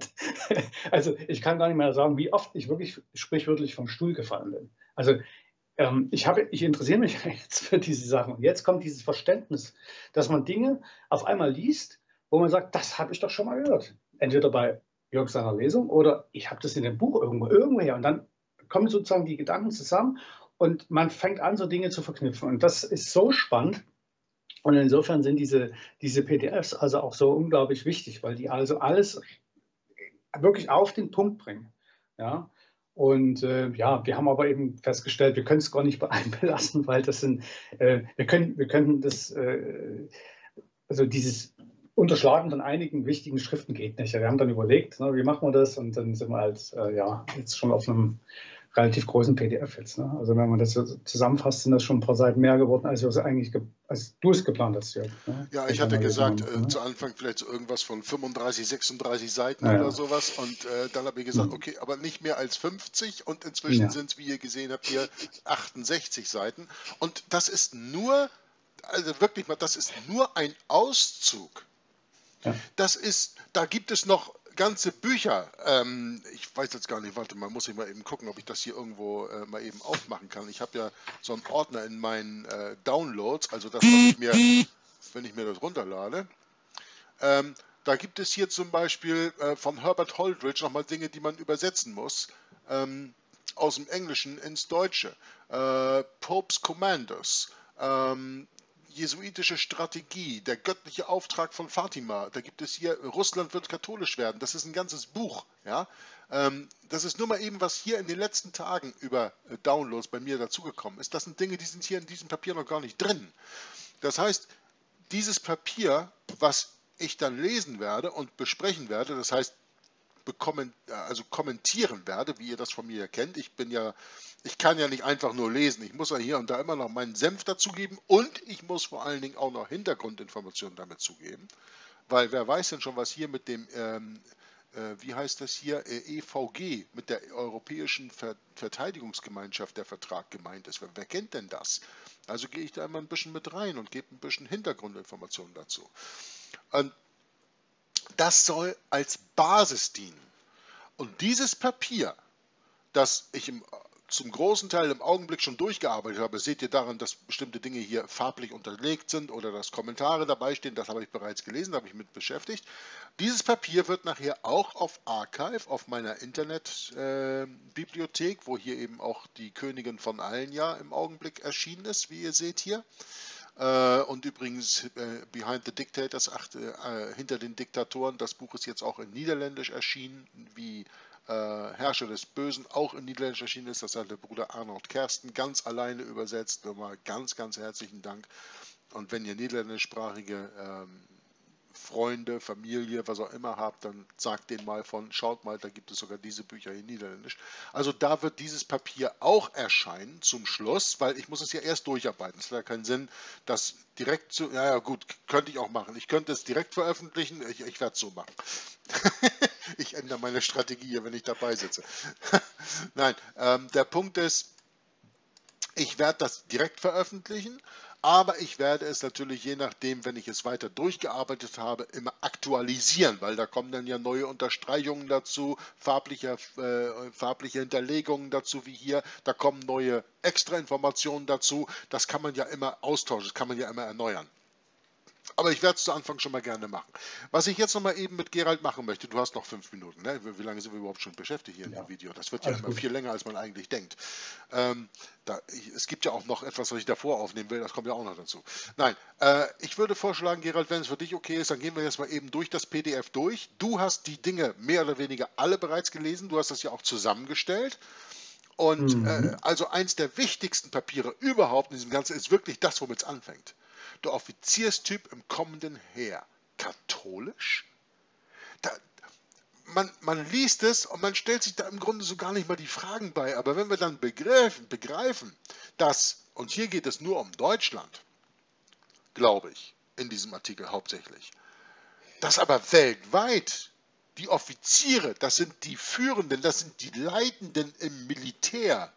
Also ich kann gar nicht mehr sagen, wie oft ich wirklich sprichwörtlich vom Stuhl gefallen bin. Also ähm, ich habe, ich interessiere mich jetzt für diese Sachen. Und jetzt kommt dieses Verständnis, dass man Dinge auf einmal liest, wo man sagt, das habe ich doch schon mal gehört. Entweder bei Jörg seiner Lesung oder ich habe das in dem Buch irgendwo, irgendwoher. Und dann kommen sozusagen die Gedanken zusammen und man fängt an, so Dinge zu verknüpfen. Und das ist so spannend. Und insofern sind diese, diese P D Fs also auch so unglaublich wichtig, weil die also alles wirklich auf den Punkt bringen. Ja. Und äh, ja, wir haben aber eben festgestellt, wir können es gar nicht bei einem belassen, weil das sind, äh, wir können, wir könnten das, äh, also dieses Unterschlagen von einigen wichtigen Schriften geht nicht. Wir haben dann überlegt, ne, wie machen wir das? Und dann sind wir halt, äh, ja, jetzt schon auf einem relativ großen P D F jetzt. Ne? Also wenn man das so zusammenfasst, sind das schon ein paar Seiten mehr geworden, als, wir es eigentlich als du es geplant hast, Jörg. Ne? Ja, ich Welche hatte Analyse gesagt, man machen, äh, ne? zu Anfang vielleicht so irgendwas von fünfunddreißig, sechsunddreißig Seiten oder Naja. sowas. Und äh, dann habe ich gesagt, Hm. okay, aber nicht mehr als fünfzig. Und inzwischen Ja. sind es, wie ihr gesehen habt, hier achtundsechzig Seiten. Und das ist nur, also wirklich mal, das ist nur ein Auszug. Ja. Das ist, da gibt es noch ganze Bücher. Ähm, ich weiß jetzt gar nicht, warte mal, muss ich mal eben gucken, ob ich das hier irgendwo äh, mal eben aufmachen kann. Ich habe ja so einen Ordner in meinen äh, Downloads, also das, was ich mir, wenn ich mir das runterlade. Ähm, da gibt es hier zum Beispiel äh, von Herbert Holdridge nochmal Dinge, die man übersetzen muss. Ähm, aus dem Englischen ins Deutsche. Äh, Pope's Commandos. Ähm, Jesuitische Strategie, der göttliche Auftrag von Fatima. Da gibt es hier, Russland wird katholisch werden. Das ist ein ganzes Buch. Ja? Ähm, das ist nur mal eben, was hier in den letzten Tagen über äh, Downloads bei mir dazugekommen ist. Das sind Dinge, die sind hier in diesem Papier noch gar nicht drin. Das heißt, dieses Papier, was ich dann lesen werde und besprechen werde, das heißt, bekommen, also kommentieren werde, wie ihr das von mir kennt. Ich bin ja, ich kann ja nicht einfach nur lesen. Ich muss ja hier und da immer noch meinen Senf dazugeben und ich muss vor allen Dingen auch noch Hintergrundinformationen damit zugeben, weil wer weiß denn schon, was hier mit dem, ähm, äh, wie heißt das hier, äh, E V G, mit der Europäischen Ver Verteidigungsgemeinschaft der Vertrag gemeint ist. Wer, wer kennt denn das? Also gehe ich da immer ein bisschen mit rein und gebe ein bisschen Hintergrundinformationen dazu. Und das soll als Basis dienen. Und dieses Papier, das ich im, zum großen Teil im Augenblick schon durchgearbeitet habe, seht ihr daran, dass bestimmte Dinge hier farblich unterlegt sind oder dass Kommentare dabei stehen, das habe ich bereits gelesen, da habe ich mit beschäftigt. Dieses Papier wird nachher auch auf Archive, auf meiner Internetbibliothek, äh, wo hier eben auch die Königin von allen ja im Augenblick erschienen ist, wie ihr seht hier. Äh, und übrigens äh, Behind the Dictators, ach, äh, hinter den Diktatoren, das Buch ist jetzt auch in Niederländisch erschienen, wie äh, Herrscher des Bösen auch in Niederländisch erschienen ist. Das hat der Bruder Arnold Kersten ganz alleine übersetzt. Nochmal ganz, ganz herzlichen Dank. Und wenn ihr niederländischsprachige ähm, Freunde, Familie, was auch immer habt, dann sagt denen mal von, schaut mal, da gibt es sogar diese Bücher in Niederländisch. Also da wird dieses Papier auch erscheinen zum Schluss, weil ich muss es ja erst durcharbeiten. Es hat ja keinen Sinn, das direkt zu, ja, ja gut, könnte ich auch machen. Ich könnte es direkt veröffentlichen, ich, ich werde es so machen. Ich ändere meine Strategie, wenn ich dabei sitze. Nein, ähm, der Punkt ist, ich werde das direkt veröffentlichen, aber ich werde es natürlich je nachdem, wenn ich es weiter durchgearbeitet habe, immer aktualisieren, weil da kommen dann ja neue Unterstreichungen dazu, farbliche, äh, farbliche Hinterlegungen dazu wie hier, da kommen neue Extrainformationen dazu, das kann man ja immer austauschen, das kann man ja immer erneuern. Aber ich werde es zu Anfang schon mal gerne machen. Was ich jetzt noch mal eben mit Gerald machen möchte, du hast noch fünf Minuten, ne? Wie lange sind wir überhaupt schon beschäftigt hier in Ja, dem Video? Das wird ja alles immer gut. viel länger, als man eigentlich denkt. Ähm, da, ich, es gibt ja auch noch etwas, was ich davor aufnehmen will, das kommt ja auch noch dazu. Nein, äh, ich würde vorschlagen, Gerald, wenn es für dich okay ist, dann gehen wir jetzt mal eben durch das P D F durch. Du hast die Dinge mehr oder weniger alle bereits gelesen, du hast das ja auch zusammengestellt. Und äh, Mhm. also eins der wichtigsten Papiere überhaupt in diesem Ganzen ist wirklich das, womit es anfängt. Der Offizierstyp im kommenden Heer. Katholisch? Da, man, man liest es und man stellt sich da im Grunde so gar nicht mal die Fragen bei. Aber wenn wir dann begreifen, begreifen dass und hier geht es nur um Deutschland, glaube ich, in diesem Artikel hauptsächlich, dass aber weltweit die Offiziere, das sind die Führenden, das sind die Leitenden im Militär,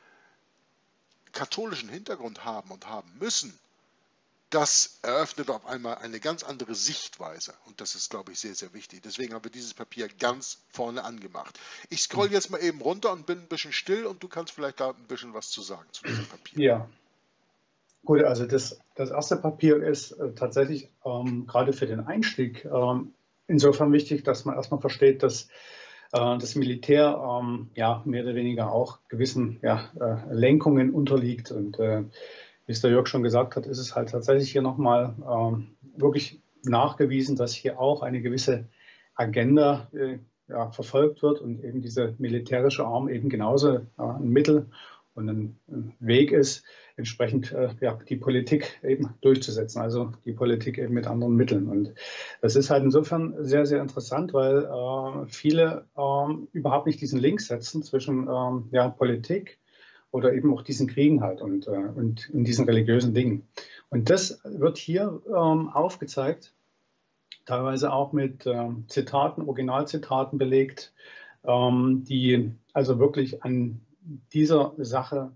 katholischen Hintergrund haben und haben müssen, das eröffnet auf einmal eine ganz andere Sichtweise. Und das ist, glaube ich, sehr, sehr wichtig. Deswegen haben wir dieses Papier ganz vorne angemacht. Ich scroll jetzt mal eben runter und bin ein bisschen still und du kannst vielleicht da ein bisschen was zu sagen zu diesem Papier. Ja, gut, also das, das erste Papier ist äh, tatsächlich ähm, gerade für den Einstieg ähm, insofern wichtig, dass man erstmal versteht, dass äh, das Militär ähm, ja mehr oder weniger auch gewissen ja, äh, Lenkungen unterliegt. Und äh, wie es der Jörg schon gesagt hat, ist es halt tatsächlich hier nochmal ähm, wirklich nachgewiesen, dass hier auch eine gewisse Agenda äh, ja, verfolgt wird und eben dieser militärische Arm eben genauso äh, ein Mittel und ein, ein Weg ist, entsprechend äh, ja, die Politik eben durchzusetzen, also die Politik eben mit anderen Mitteln. Und das ist halt insofern sehr, sehr interessant, weil äh, viele ähm, überhaupt nicht diesen Link setzen zwischen ähm, ja, Politik oder eben auch diesen Kriegen halt und, äh, und in diesen religiösen Dingen. Und das wird hier ähm, aufgezeigt, teilweise auch mit ähm, Zitaten, Originalzitaten belegt, ähm, die also wirklich an dieser Sache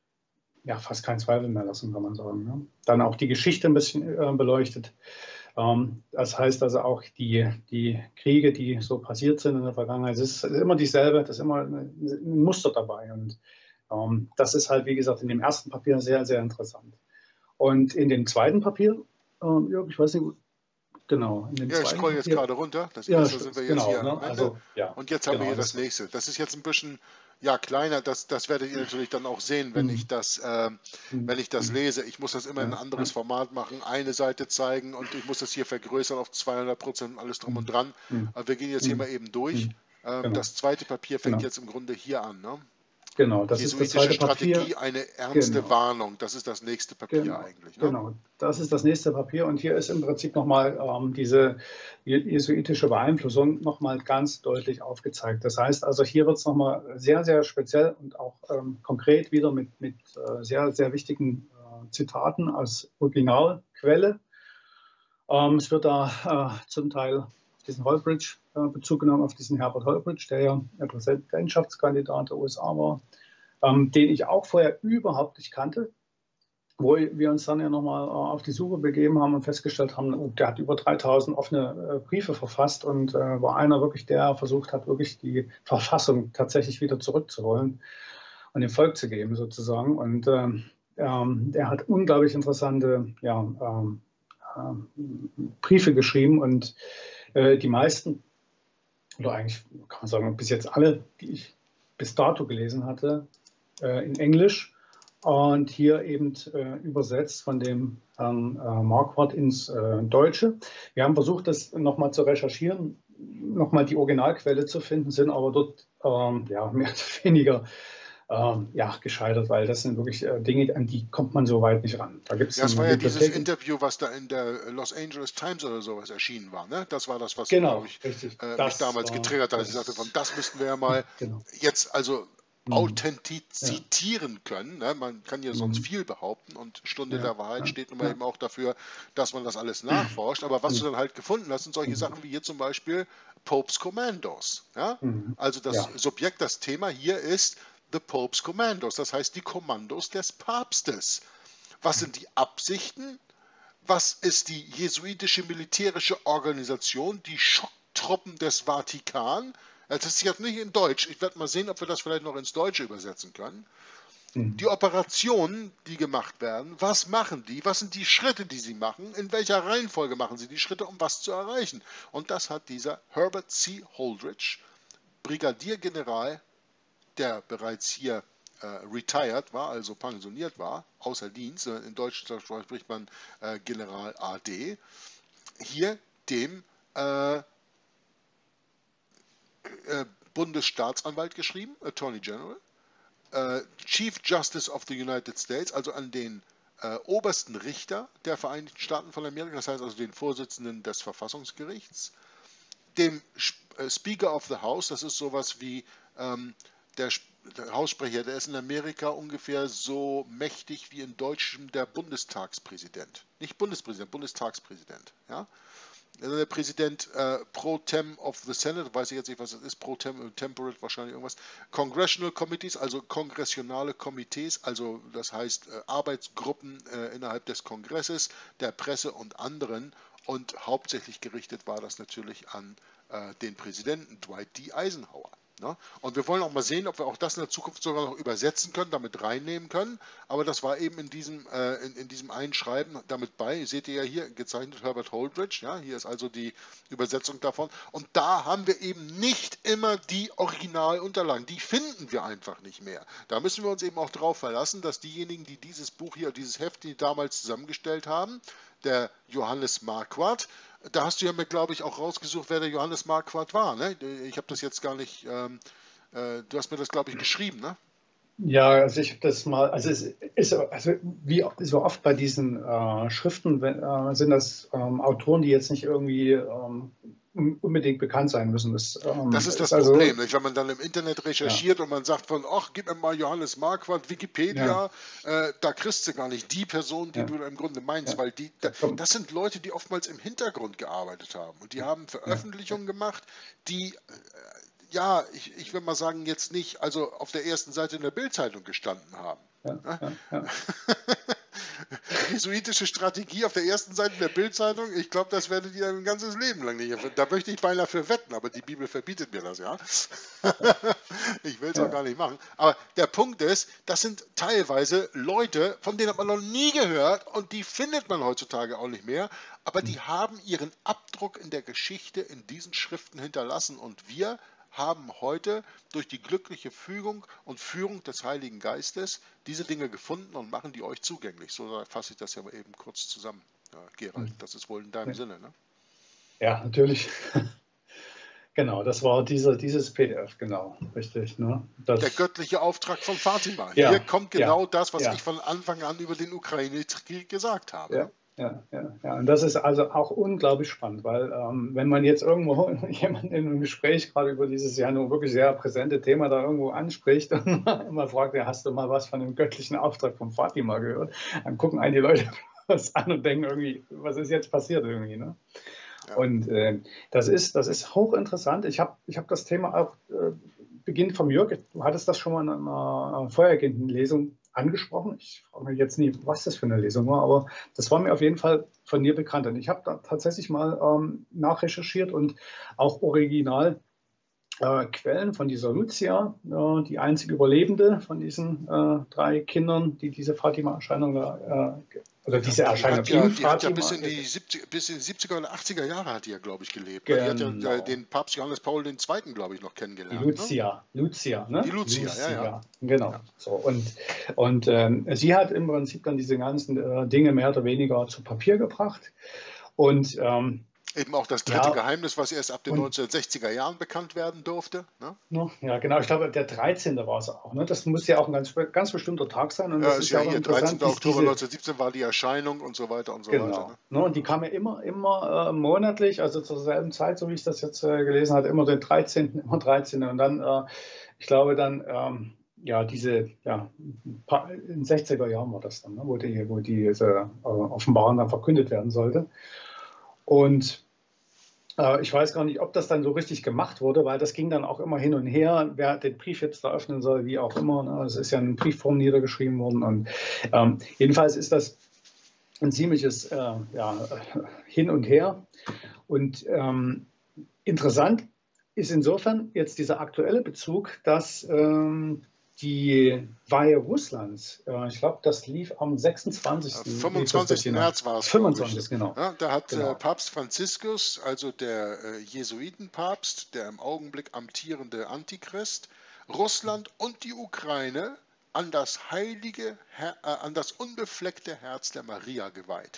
ja fast keinen Zweifel mehr lassen, kann man sagen. Ne? Dann auch die Geschichte ein bisschen äh, beleuchtet. Ähm, das heißt also auch die, die Kriege, die so passiert sind in der Vergangenheit, es ist immer dieselbe, das ist immer ein Muster dabei. Und ähm, das ist halt, wie gesagt, in dem ersten Papier sehr, sehr interessant. Und in dem zweiten Papier, ähm, Jörg, ich weiß nicht, genau, in dem Ja, ich zweiten scroll jetzt Papier, gerade runter. Das ja, erste sind wir jetzt genau, hier ne? am Ende. Also, ja, Und jetzt haben wir genau, hier das das, nächste. Das ist jetzt ein bisschen ja, kleiner. Das, das werdet ihr natürlich dann auch sehen, wenn ich hm, das, äh, hm, wenn ich das hm, lese. Ich muss das immer in ein ja, anderes ja, Format machen, eine Seite zeigen und ich muss das hier vergrößern auf zweihundert Prozent und alles drum und hm, dran. hm, Aber wir gehen jetzt hier hm, mal eben durch. hm, Ähm, genau, das zweite Papier fängt genau, jetzt im Grunde hier an. Ne? genau, das ist das Jesuitische zweite Papier, Strategie, eine ernste genau. Warnung. Das ist das nächste Papier Genau, eigentlich. Ne? genau. Das ist das nächste Papier und hier ist im Prinzip nochmal ähm, diese jesuitische Beeinflussung nochmal ganz deutlich aufgezeigt. Das heißt also, hier wird es nochmal sehr, sehr speziell und auch ähm, konkret wieder mit, mit äh, sehr, sehr wichtigen äh, Zitaten aus Originalquelle. Ähm, es wird da äh, zum Teil auf diesen Holbridge äh, Bezug genommen, auf diesen Herbert Holbridge, der ja Präsidentschaftskandidat der U S A war, ähm, den ich auch vorher überhaupt nicht kannte, wo wir uns dann ja nochmal auf die Suche begeben haben und festgestellt haben, oh, der hat über dreitausend offene äh, Briefe verfasst und äh, war einer wirklich, der versucht hat, wirklich die Verfassung tatsächlich wieder zurückzuholen und dem Volk zu geben sozusagen. Und ähm, ähm, der hat unglaublich interessante ja, ähm, ähm, Briefe geschrieben und äh, die meisten, oder eigentlich kann man sagen, bis jetzt alle, die ich bis dato gelesen hatte, äh, in Englisch und hier eben äh, übersetzt von dem Herrn äh, Marquardt ins äh, Deutsche. Wir haben versucht, das nochmal zu recherchieren, nochmal die Originalquelle zu finden, sind aber dort ähm, ja, mehr oder weniger ähm, ja, gescheitert, weil das sind wirklich äh, Dinge, an die kommt man so weit nicht ran. Da gibt es Ja, es eine war ja dieses Bibliothek. Interview, was da in der Los Angeles Times oder sowas erschienen war. Ne? Das war das, was, glaube Genau, ich, richtig. äh, mich Das damals war getriggert hat. Ich sagte, von das. das müssten wir ja mal Genau. jetzt also Hm. Ja. authentisieren können. Ne? Man kann ja sonst Hm. viel behaupten und Stunde Ja. der Wahrheit Ja. steht nun mal Ja. eben auch dafür, dass man das alles nachforscht. Aber was du Hm. dann halt gefunden hast, sind solche Hm. Sachen wie hier zum Beispiel Pope's Commandos. Ja? Hm. Also das Ja. Subjekt, das Thema hier ist The Pope's Commandos, das heißt die Kommandos des Papstes. Was sind die Absichten? Was ist die jesuitische militärische Organisation, die Schocktruppen des Vatikan? Das ist jetzt nicht in Deutsch. Ich werde mal sehen, ob wir das vielleicht noch ins Deutsche übersetzen können. Hm. Die Operationen, die gemacht werden, was machen die? Was sind die Schritte, die sie machen? In welcher Reihenfolge machen sie die Schritte, um was zu erreichen? Und das hat dieser Herbert C. Holdridge, Brigadiergeneral, der bereits hier äh, retired war, also pensioniert war, außer Dienst, in Deutsch spricht man äh, General A D, hier dem äh, äh, Bundesstaatsanwalt geschrieben, Attorney General, äh, Chief Justice of the United States, also an den äh, obersten Richter der Vereinigten Staaten von Amerika, das heißt also den Vorsitzenden des Verfassungsgerichts, dem äh, Speaker of the House, das ist sowas wie ähm, der der Haussprecher, der ist in Amerika ungefähr so mächtig wie in Deutschland der Bundestagspräsident. Nicht Bundespräsident, Bundestagspräsident. Ja? Also der Präsident äh, pro tem of the Senate, weiß ich jetzt nicht, was das ist, pro tem, temperate wahrscheinlich irgendwas. Congressional Committees, also kongressionale Komitees, also das heißt äh, Arbeitsgruppen äh, innerhalb des Kongresses, der Presse und anderen. Und hauptsächlich gerichtet war das natürlich an äh, den Präsidenten Dwight D. Eisenhower. Ne? Und wir wollen auch mal sehen, ob wir auch das in der Zukunft sogar noch übersetzen können, damit reinnehmen können. Aber das war eben in diesem, äh, in, in diesem Einschreiben damit bei. Seht ihr ja hier gezeichnet Herbert Holdridge. Ja? Hier ist also die Übersetzung davon. Und da haben wir eben nicht immer die Originalunterlagen. Die finden wir einfach nicht mehr. Da müssen wir uns eben auch darauf verlassen, dass diejenigen, die dieses Buch hier, dieses Heft, die damals zusammengestellt haben, der Johannes Marquardt, da hast du ja mir, glaube ich, auch rausgesucht, wer der Johannes Marquardt war. Ne? Ich habe das jetzt gar nicht, ähm, äh, du hast mir das, glaube ich, geschrieben, ne? Ja, also ich habe das mal, also es ist, also wie so oft bei diesen äh, Schriften wenn, äh, sind das ähm, Autoren, die jetzt nicht irgendwie ähm, unbedingt bekannt sein müssen. Das, ähm, das ist das ist Problem, also, wenn man dann im Internet recherchiert, ja, und man sagt von, ach, gib mir mal Johannes Marquardt, Wikipedia, ja, äh, da kriegst du gar nicht die Person, die, ja, du im Grunde meinst, ja, weil die, da, das sind Leute, die oftmals im Hintergrund gearbeitet haben und die haben Veröffentlichungen, ja, gemacht, die äh, ja, ich, ich will mal sagen, jetzt nicht also auf der ersten Seite in der Bildzeitung gestanden haben. Ja, ja, ja. Jesuitische Strategie auf der ersten Seite der Bildzeitung, ich glaube, das werdet ihr ein ganzes Leben lang nicht erfinden. Da möchte ich beinahe für wetten, aber die Bibel verbietet mir das, ja. Ich will es auch gar nicht machen. Aber der Punkt ist, das sind teilweise Leute, von denen hat man noch nie gehört und die findet man heutzutage auch nicht mehr, aber die haben ihren Abdruck in der Geschichte in diesen Schriften hinterlassen und wir haben heute durch die glückliche Fügung und Führung des Heiligen Geistes diese Dinge gefunden und machen die euch zugänglich. So fasse ich das ja mal eben kurz zusammen, ja, Gerald. Das ist wohl in deinem ja. Sinne, ne? Ja, natürlich. Genau, das war dieser, dieses P D F, genau, richtig. Ne? Das, der göttliche Auftrag von Fatima. Ja, Hier kommt genau ja, das, was ja. ich von Anfang an über den Ukraine-Krieg gesagt habe. Ja. Ja, ja, ja, und das ist also auch unglaublich spannend, weil ähm, wenn man jetzt irgendwo jemanden in einem Gespräch gerade über dieses ja nur wirklich sehr präsente Thema da irgendwo anspricht und immer fragt, ja, hast du mal was von dem göttlichen Auftrag von Fatima gehört, dann gucken einen die Leute was an und denken irgendwie, was ist jetzt passiert irgendwie, ne? Ja. Und äh, das ist, das ist hochinteressant. Ich habe ich hab das Thema auch äh, Beginn vom Jörg, du hattest das schon mal in einer vorhergehenden Lesung angesprochen. Ich frage mich jetzt nie, was das für eine Lesung war, aber das war mir auf jeden Fall von dir bekannt. Und ich habe da tatsächlich mal ähm, nachrecherchiert und auch original äh, Quellen von dieser Lucia, äh, die einzige Überlebende von diesen äh, drei Kindern, die diese Fatima-Erscheinung da, äh, oder diese ja, Erscheinung die hat ja, in die Fatima. Hat ja bis in die siebziger, bis in die siebziger oder achtziger Jahre hat die ja, glaube ich, gelebt. Genau. Die hat ja den Papst Johannes Paul der Zweite., glaube ich, noch kennengelernt. Die Lucia, ne? Lucia, ne? Die Lucia, Lucia, ja, ja. Genau. Ja. So, und und ähm, sie hat im Prinzip dann diese ganzen äh, Dinge mehr oder weniger zu Papier gebracht. Und ähm, eben auch das dritte ja, Geheimnis, was erst ab den neunzehnhundertsechziger Jahren bekannt werden durfte. Ne? Ja, genau. Ich glaube, der dreizehnte war es auch. Ne? Das muss ja auch ein ganz, ganz bestimmter Tag sein. Und ja, das ist ist ja ja hier, dreizehnter Oktober diese, neunzehnhundertsiebzehn war die Erscheinung und so weiter und so genau. weiter. Ne? Ne? Und die kam ja immer, immer äh, monatlich, also zur selben Zeit, so wie ich das jetzt äh, gelesen habe, immer den dreizehnten, immer dreizehnten Und dann, äh, ich glaube dann, ähm, ja, diese, ja, in den sechziger Jahren war das dann, ne? wo, die, wo diese äh, Offenbarung dann verkündet werden sollte. Und ich weiß gar nicht, ob das dann so richtig gemacht wurde, weil das ging dann auch immer hin und her, wer den Brief jetzt da öffnen soll, wie auch immer. Es ist ja in Briefform niedergeschrieben worden. Und ähm, jedenfalls ist das ein ziemliches äh, ja, Hin und Her. Und ähm, interessant ist insofern jetzt dieser aktuelle Bezug, dass ähm, die Weihe Russlands, äh, ich glaube, das lief am sechsundzwanzigsten fünfundzwanzigsten März war es. fünfundzwanzigsten genau. Ja, da hat genau. äh, Papst Franziskus, also der äh, Jesuitenpapst, der im Augenblick amtierende Antichrist, Russland und die Ukraine an das heilige, Her äh, an das unbefleckte Herz der Maria geweiht.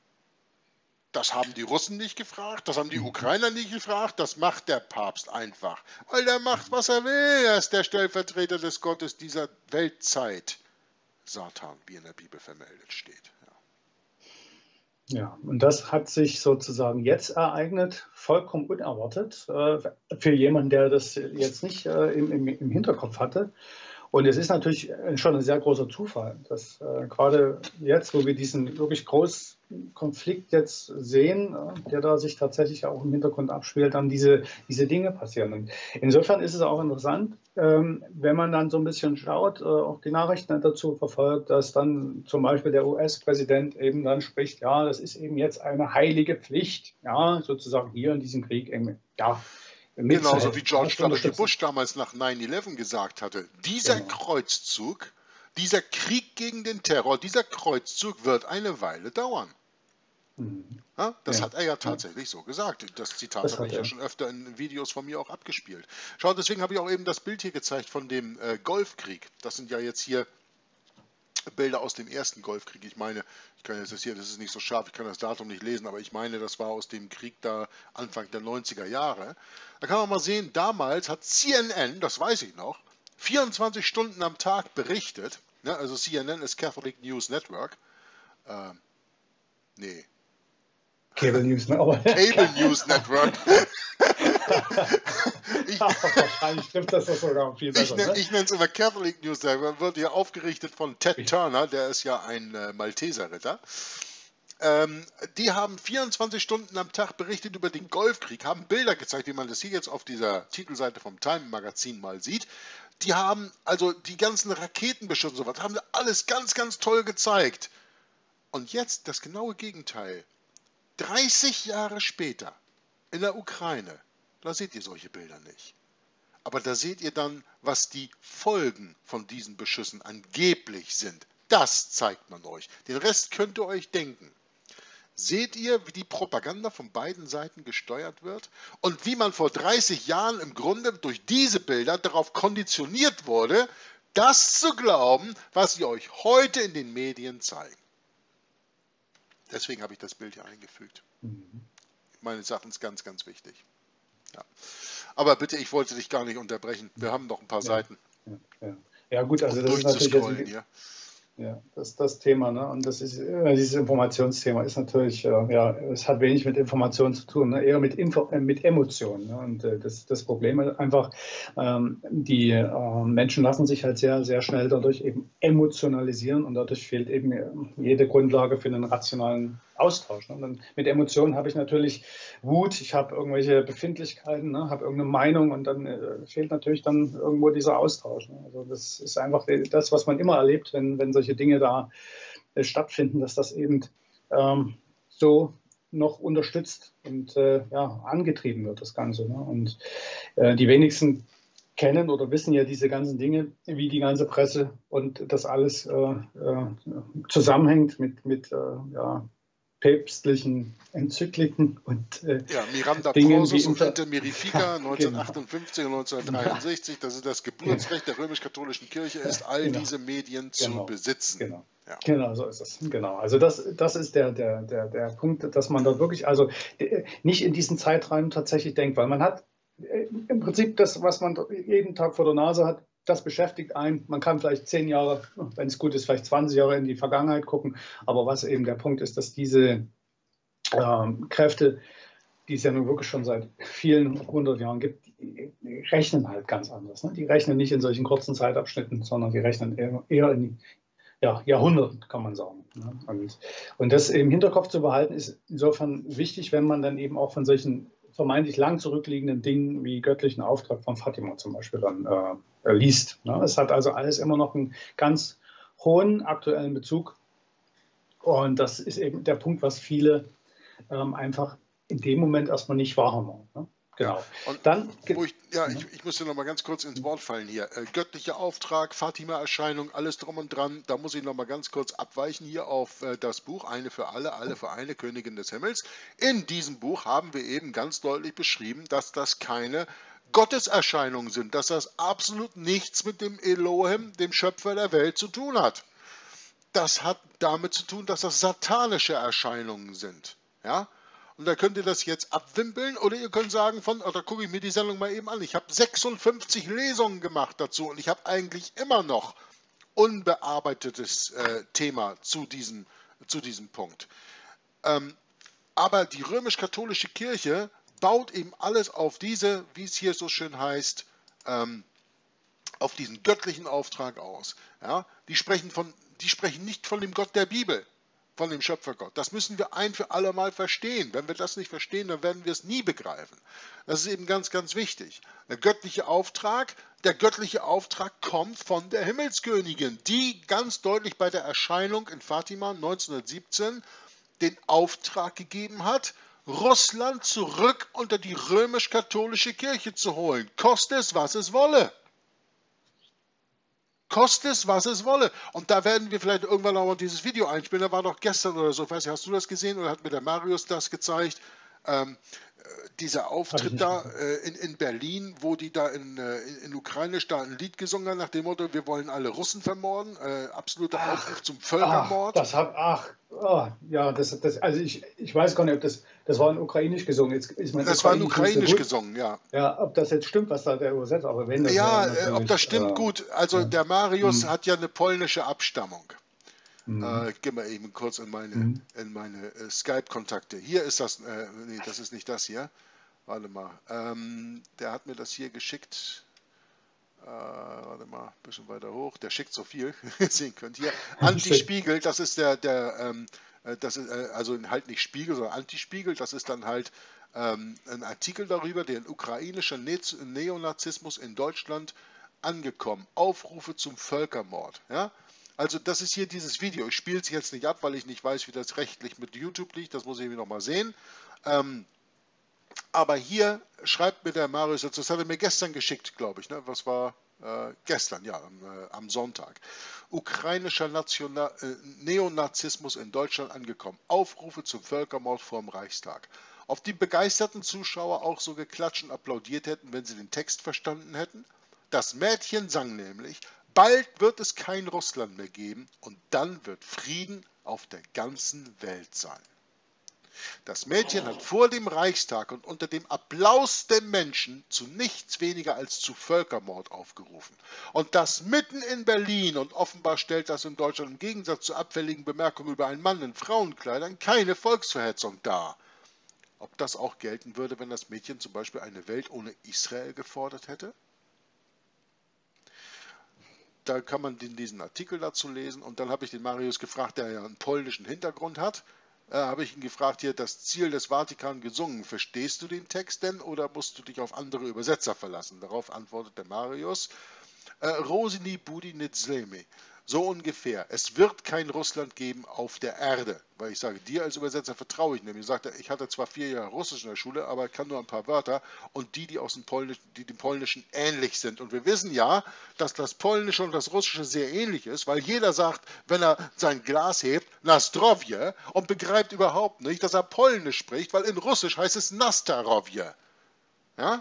Das haben die Russen nicht gefragt, das haben die Ukrainer nicht gefragt, das macht der Papst einfach. Weil der macht, was er will. Er ist der Stellvertreter des Gottes dieser Weltzeit. Satan, wie in der Bibel vermeldet steht. Ja, ja, und das hat sich sozusagen jetzt ereignet, vollkommen unerwartet, äh, für jemanden, der das jetzt nicht äh, im, im, im Hinterkopf hatte. Und es ist natürlich schon ein sehr großer Zufall, dass äh, gerade jetzt, wo wir diesen wirklich großen Konflikt jetzt sehen, äh, der da sich tatsächlich auch im Hintergrund abspielt, dann diese, diese Dinge passieren. Und insofern ist es auch interessant, ähm, wenn man dann so ein bisschen schaut, äh, auch die Nachrichten dazu verfolgt, dass dann zum Beispiel der U S-Präsident eben dann spricht, ja, das ist eben jetzt eine heilige Pflicht, ja, sozusagen hier in diesem Krieg eben, ja, Genauso wie mitzuhelfen, ja, George zu W. unterstützen. Bush damals nach neun elf gesagt hatte, dieser Genau. Kreuzzug, dieser Krieg gegen den Terror, dieser Kreuzzug wird eine Weile dauern. Mhm. Ja, das Ja, hat er ja ja, tatsächlich so gesagt. Das Zitat das habe hat ich ja er. schon öfter in Videos von mir auch abgespielt. Schau, deswegen habe ich auch eben das Bild hier gezeigt von dem äh, Golfkrieg. Das sind ja jetzt hier Bilder aus dem ersten Golfkrieg. Ich meine, ich kann jetzt das hier, das ist nicht so scharf, ich kann das Datum nicht lesen, aber ich meine, das war aus dem Krieg da Anfang der neunziger Jahre. Da kann man mal sehen, damals hat C N N, das weiß ich noch, vierundzwanzig Stunden am Tag berichtet. Ne, also C N N ist Catholic News Network. Äh, nee. Cable News, ne? Aber Cable News Network. ich, wahrscheinlich trifft das das sogar viel ich, besser, ne, ne? ich nenne es immer Catholic News Network, wird ja aufgerichtet von Ted Turner, der ist ja ein äh, Malteser-Ritter. Ähm, die haben vierundzwanzig Stunden am Tag berichtet über den Golfkrieg, haben Bilder gezeigt, wie man das hier jetzt auf dieser Titelseite vom Time-Magazin mal sieht. Die haben also die ganzen Raketenbeschüsse und sowas, haben alles ganz, ganz toll gezeigt. Und jetzt das genaue Gegenteil. dreißig Jahre später in der Ukraine, da seht ihr solche Bilder nicht. Aber da seht ihr dann, was die Folgen von diesen Beschüssen angeblich sind. Das zeigt man euch. Den Rest könnt ihr euch denken. Seht ihr, wie die Propaganda von beiden Seiten gesteuert wird und wie man vor dreißig Jahren im Grunde durch diese Bilder darauf konditioniert wurde, das zu glauben, was sie euch heute in den Medien zeigen. Deswegen habe ich das Bild hier eingefügt. Mhm. Meines Erachtens ganz, ganz wichtig. Ja. Aber bitte, ich wollte dich gar nicht unterbrechen. Wir haben noch ein paar Ja, Seiten, ja, ja. Ja, gut, also um das ist natürlich jetzt, durchzuscrollen wie, hier. ja, das das Thema, ne? Und das ist, äh, dieses Informationsthema ist natürlich, äh, ja, es hat wenig mit Information zu tun, ne? Eher mit Info, äh, mit Emotionen. Ne? Und äh, das, das Problem ist einfach, ähm, die äh, Menschen lassen sich halt sehr, sehr schnell dadurch eben emotionalisieren und dadurch fehlt eben äh, jede Grundlage für einen rationalen Austausch. Ne? Und dann mit Emotionen habe ich natürlich Wut, ich habe irgendwelche Befindlichkeiten, ne? Habe irgendeine Meinung und dann äh, fehlt natürlich dann irgendwo dieser Austausch. Ne? Also das ist einfach das, was man immer erlebt, wenn, wenn solche Dinge da äh, stattfinden, dass das eben ähm, so noch unterstützt und äh, ja, angetrieben wird, das Ganze. Ne? Und äh, die wenigsten kennen oder wissen ja diese ganzen Dinge, wie die ganze Presse und das alles äh, äh, zusammenhängt mit, mit äh, ja, päpstlichen Enzykliken und äh, Ja, Miranda Dingen wie Prausus und Inter... Inter Mirifica genau. neunzehnhundertachtundfünfzig und Ja, neunzehnhundertdreiundsechzig, das ist das Geburtsrecht der römisch-katholischen Kirche, ist all genau, diese Medien zu genau, besitzen. genau. Ja. Genau, so ist es. Genau. Also das, das ist der, der, der, der Punkt, dass man dort wirklich, also äh, nicht in diesen Zeiträumen tatsächlich denkt, weil man hat äh, im Prinzip das, was man jeden Tag vor der Nase hat, das beschäftigt einen. Man kann vielleicht zehn Jahre, wenn es gut ist, vielleicht zwanzig Jahre in die Vergangenheit gucken. Aber was eben der Punkt ist, dass diese ähm, Kräfte, die es ja nun wirklich schon seit vielen hundert Jahren gibt, die, die rechnen halt ganz anders. Ne? Die rechnen nicht in solchen kurzen Zeitabschnitten, sondern die rechnen eher, eher in ja, Jahrhunderten, kann man sagen. Ne? Und, und das im Hinterkopf zu behalten, ist insofern wichtig, wenn man dann eben auch von solchen vermeintlich lang zurückliegenden Dingen wie göttlichen Auftrag von Fatima zum Beispiel dann äh, liest. Ne? Es hat also alles immer noch einen ganz hohen aktuellen Bezug. Und das ist eben der Punkt, was viele ähm, einfach in dem Moment erstmal nicht wahrhaben. Ne? Ja, Genau. und Dann, wo ich, ja, ne? ich, ich muss dir noch mal ganz kurz ins Wort fallen hier. Äh, göttlicher Auftrag, Fatima-Erscheinung, alles drum und dran. Da muss ich noch mal ganz kurz abweichen hier auf äh, das Buch Eine für alle, alle für eine, Königin des Himmels. In diesem Buch haben wir eben ganz deutlich beschrieben, dass das keine Gotteserscheinungen sind, dass das absolut nichts mit dem Elohim, dem Schöpfer der Welt, zu tun hat. Das hat damit zu tun, dass das satanische Erscheinungen sind. Ja? Und da könnt ihr das jetzt abwimpeln oder ihr könnt sagen, von, oder gucke ich mir die Sendung mal eben an, ich habe sechsundfünfzig Lesungen gemacht dazu und ich habe eigentlich immer noch unbearbeitetes äh, Thema zu diesem, zu diesem Punkt. Ähm, aber die römisch-katholische Kirche baut eben alles auf diese, wie es hier so schön heißt, ähm, auf diesen göttlichen Auftrag aus. Ja? Die sprechen von, die sprechen nicht von dem Gott der Bibel, von dem Schöpfergott. Das müssen wir ein für alle Mal verstehen. Wenn wir das nicht verstehen, dann werden wir es nie begreifen. Das ist eben ganz, ganz wichtig. Der göttliche Auftrag, der göttliche Auftrag kommt von der Himmelskönigin, die ganz deutlich bei der Erscheinung in Fatima neunzehnhundertsiebzehn den Auftrag gegeben hat, Russland zurück unter die römisch-katholische Kirche zu holen, koste es, was es wolle. Koste es, was es wolle. Und da werden wir vielleicht irgendwann noch mal dieses Video einspielen. Da war doch gestern oder so, weiß ich, hast du das gesehen oder hat mir der Marius das gezeigt? Ähm, äh, dieser Auftritt da äh, in, in Berlin, wo die da in, äh, in Ukrainisch da ein Lied gesungen haben nach dem Motto, wir wollen alle Russen vermorden, äh, absoluter ach, Aufruf zum Völkermord. Ach, das hat, ach, oh, ja, das, das, also ich, ich weiß gar nicht, ob das, das war in Ukrainisch gesungen. Jetzt, ich meine, das war in Ukrainisch so gesungen, ja. Ja, ob das jetzt stimmt, was da der übersetzt, aber wenn das ja, äh, ob das stimmt, äh, gut. Also ja. der Marius hm. hat ja eine polnische Abstammung. Mhm. Äh, gehen wir eben kurz in meine, mhm. in meine äh, Skype-Kontakte. Hier ist das, äh, nee, das ist nicht das hier. Warte mal, ähm, der hat mir das hier geschickt. Äh, warte mal, ein bisschen weiter hoch. Der schickt so viel, wie ihr sehen könnt. Hier, Antispiegel, das ist der, der ähm, das ist äh, also halt nicht Spiegel, sondern Antispiegel. Das ist dann halt ähm, ein Artikel darüber, der ukrainischer ne Neonazismus in Deutschland angekommen. Aufrufe zum Völkermord. Ja? Also das ist hier dieses Video. Ich spiele es jetzt nicht ab, weil ich nicht weiß, wie das rechtlich mit YouTube liegt. Das muss ich mir noch mal sehen. Ähm, aber hier schreibt mir der Marius, das hat er mir gestern geschickt, glaube ich. Ne? Was war äh, gestern? Ja, am, äh, am Sonntag. Ukrainischer National äh, Neonazismus in Deutschland angekommen. Aufrufe zum Völkermord vor dem Reichstag. Ob die begeisterten Zuschauer auch so geklatscht und applaudiert hätten, wenn sie den Text verstanden hätten? Das Mädchen sang nämlich, bald wird es kein Russland mehr geben und dann wird Frieden auf der ganzen Welt sein. Das Mädchen hat vor dem Reichstag und unter dem Applaus der Menschen zu nichts weniger als zu Völkermord aufgerufen. Und das mitten in Berlin, und offenbar stellt das in Deutschland im Gegensatz zu abfälligen Bemerkungen über einen Mann in Frauenkleidern keine Volksverhetzung dar. Ob das auch gelten würde, wenn das Mädchen zum Beispiel eine Welt ohne Israel gefordert hätte? Da kann man diesen Artikel dazu lesen. Und dann habe ich den Marius gefragt, der ja einen polnischen Hintergrund hat. Äh, habe ich ihn gefragt, hier das Ziel des Vatikan gesungen. Verstehst du den Text denn oder musst du dich auf andere Übersetzer verlassen? Darauf antwortet der Marius, äh, Rosini Budinitslemi. So ungefähr. Es wird kein Russland geben auf der Erde. Weil ich sage, dir als Übersetzer vertraue ich nämlich. Ich sagte, ich hatte zwar vier Jahre Russisch in der Schule, aber ich kann nur ein paar Wörter und die, die aus dem Polnischen, die dem Polnischen ähnlich sind. Und wir wissen ja, dass das Polnische und das Russische sehr ähnlich ist, weil jeder sagt, wenn er sein Glas hebt, na zdrowie, und begreift überhaupt nicht, dass er Polnisch spricht, weil in Russisch heißt es na starowie. Ja?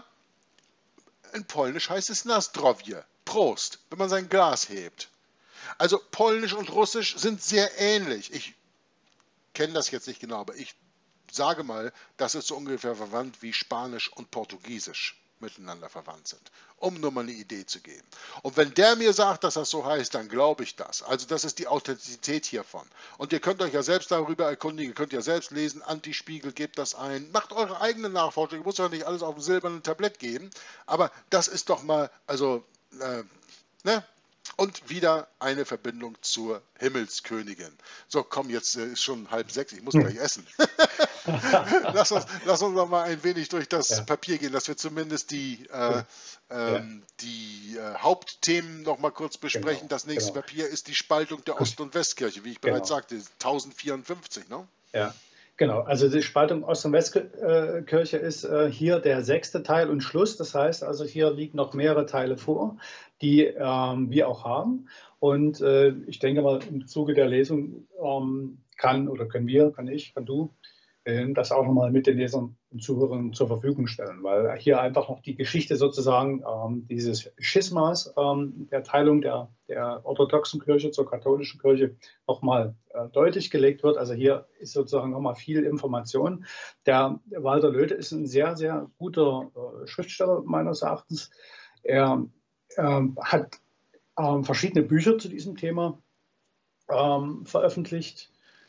In Polnisch heißt es na zdrowie. Prost, wenn man sein Glas hebt. Also Polnisch und Russisch sind sehr ähnlich. Ich kenne das jetzt nicht genau, aber ich sage mal, dass es so ungefähr verwandt wie Spanisch und Portugiesisch miteinander verwandt sind, um nur mal eine Idee zu geben. Und wenn der mir sagt, dass das so heißt, dann glaube ich das. Also das ist die Authentizität hiervon. Und ihr könnt euch ja selbst darüber erkundigen, ihr könnt ja selbst lesen, Antispiegel, gebt das ein, macht eure eigene Nachforschung, ihr müsst ja nicht alles auf dem silbernen Tablett geben, aber das ist doch mal, also, äh, ne? Und wieder eine Verbindung zur Himmelskönigin. So, komm, jetzt äh, ist schon halb sechs, ich muss gleich essen. lass, uns, lass uns noch mal ein wenig durch das ja. Papier gehen, dass wir zumindest die, äh, ähm, ja. die äh, Hauptthemen noch mal kurz besprechen. Genau, das nächste genau. Papier ist die Spaltung der Ost- und Westkirche, wie ich bereits genau. sagte, tausendvierundfünfzig. Ne? Ja. Genau, also die Spaltung Ost- und Westkirche ist äh, hier der sechste Teil und Schluss. Das heißt also, hier liegen noch mehrere Teile vor, die ähm, wir auch haben. Und äh, ich denke mal, im Zuge der Lesung ähm, kann oder können wir, kann ich, kann du, äh, das auch nochmal mit den Lesern und Zuhörern zur Verfügung stellen, weil hier einfach noch die Geschichte sozusagen ähm, dieses Schismas, ähm, der Teilung der, der orthodoxen Kirche zur katholischen Kirche nochmal äh, deutlich gelegt wird. Also hier ist sozusagen nochmal viel Information. Der Walter Löte ist ein sehr, sehr guter äh, Schriftsteller meines Erachtens. Er äh, hat äh, verschiedene Bücher zu diesem Thema ähm, veröffentlicht.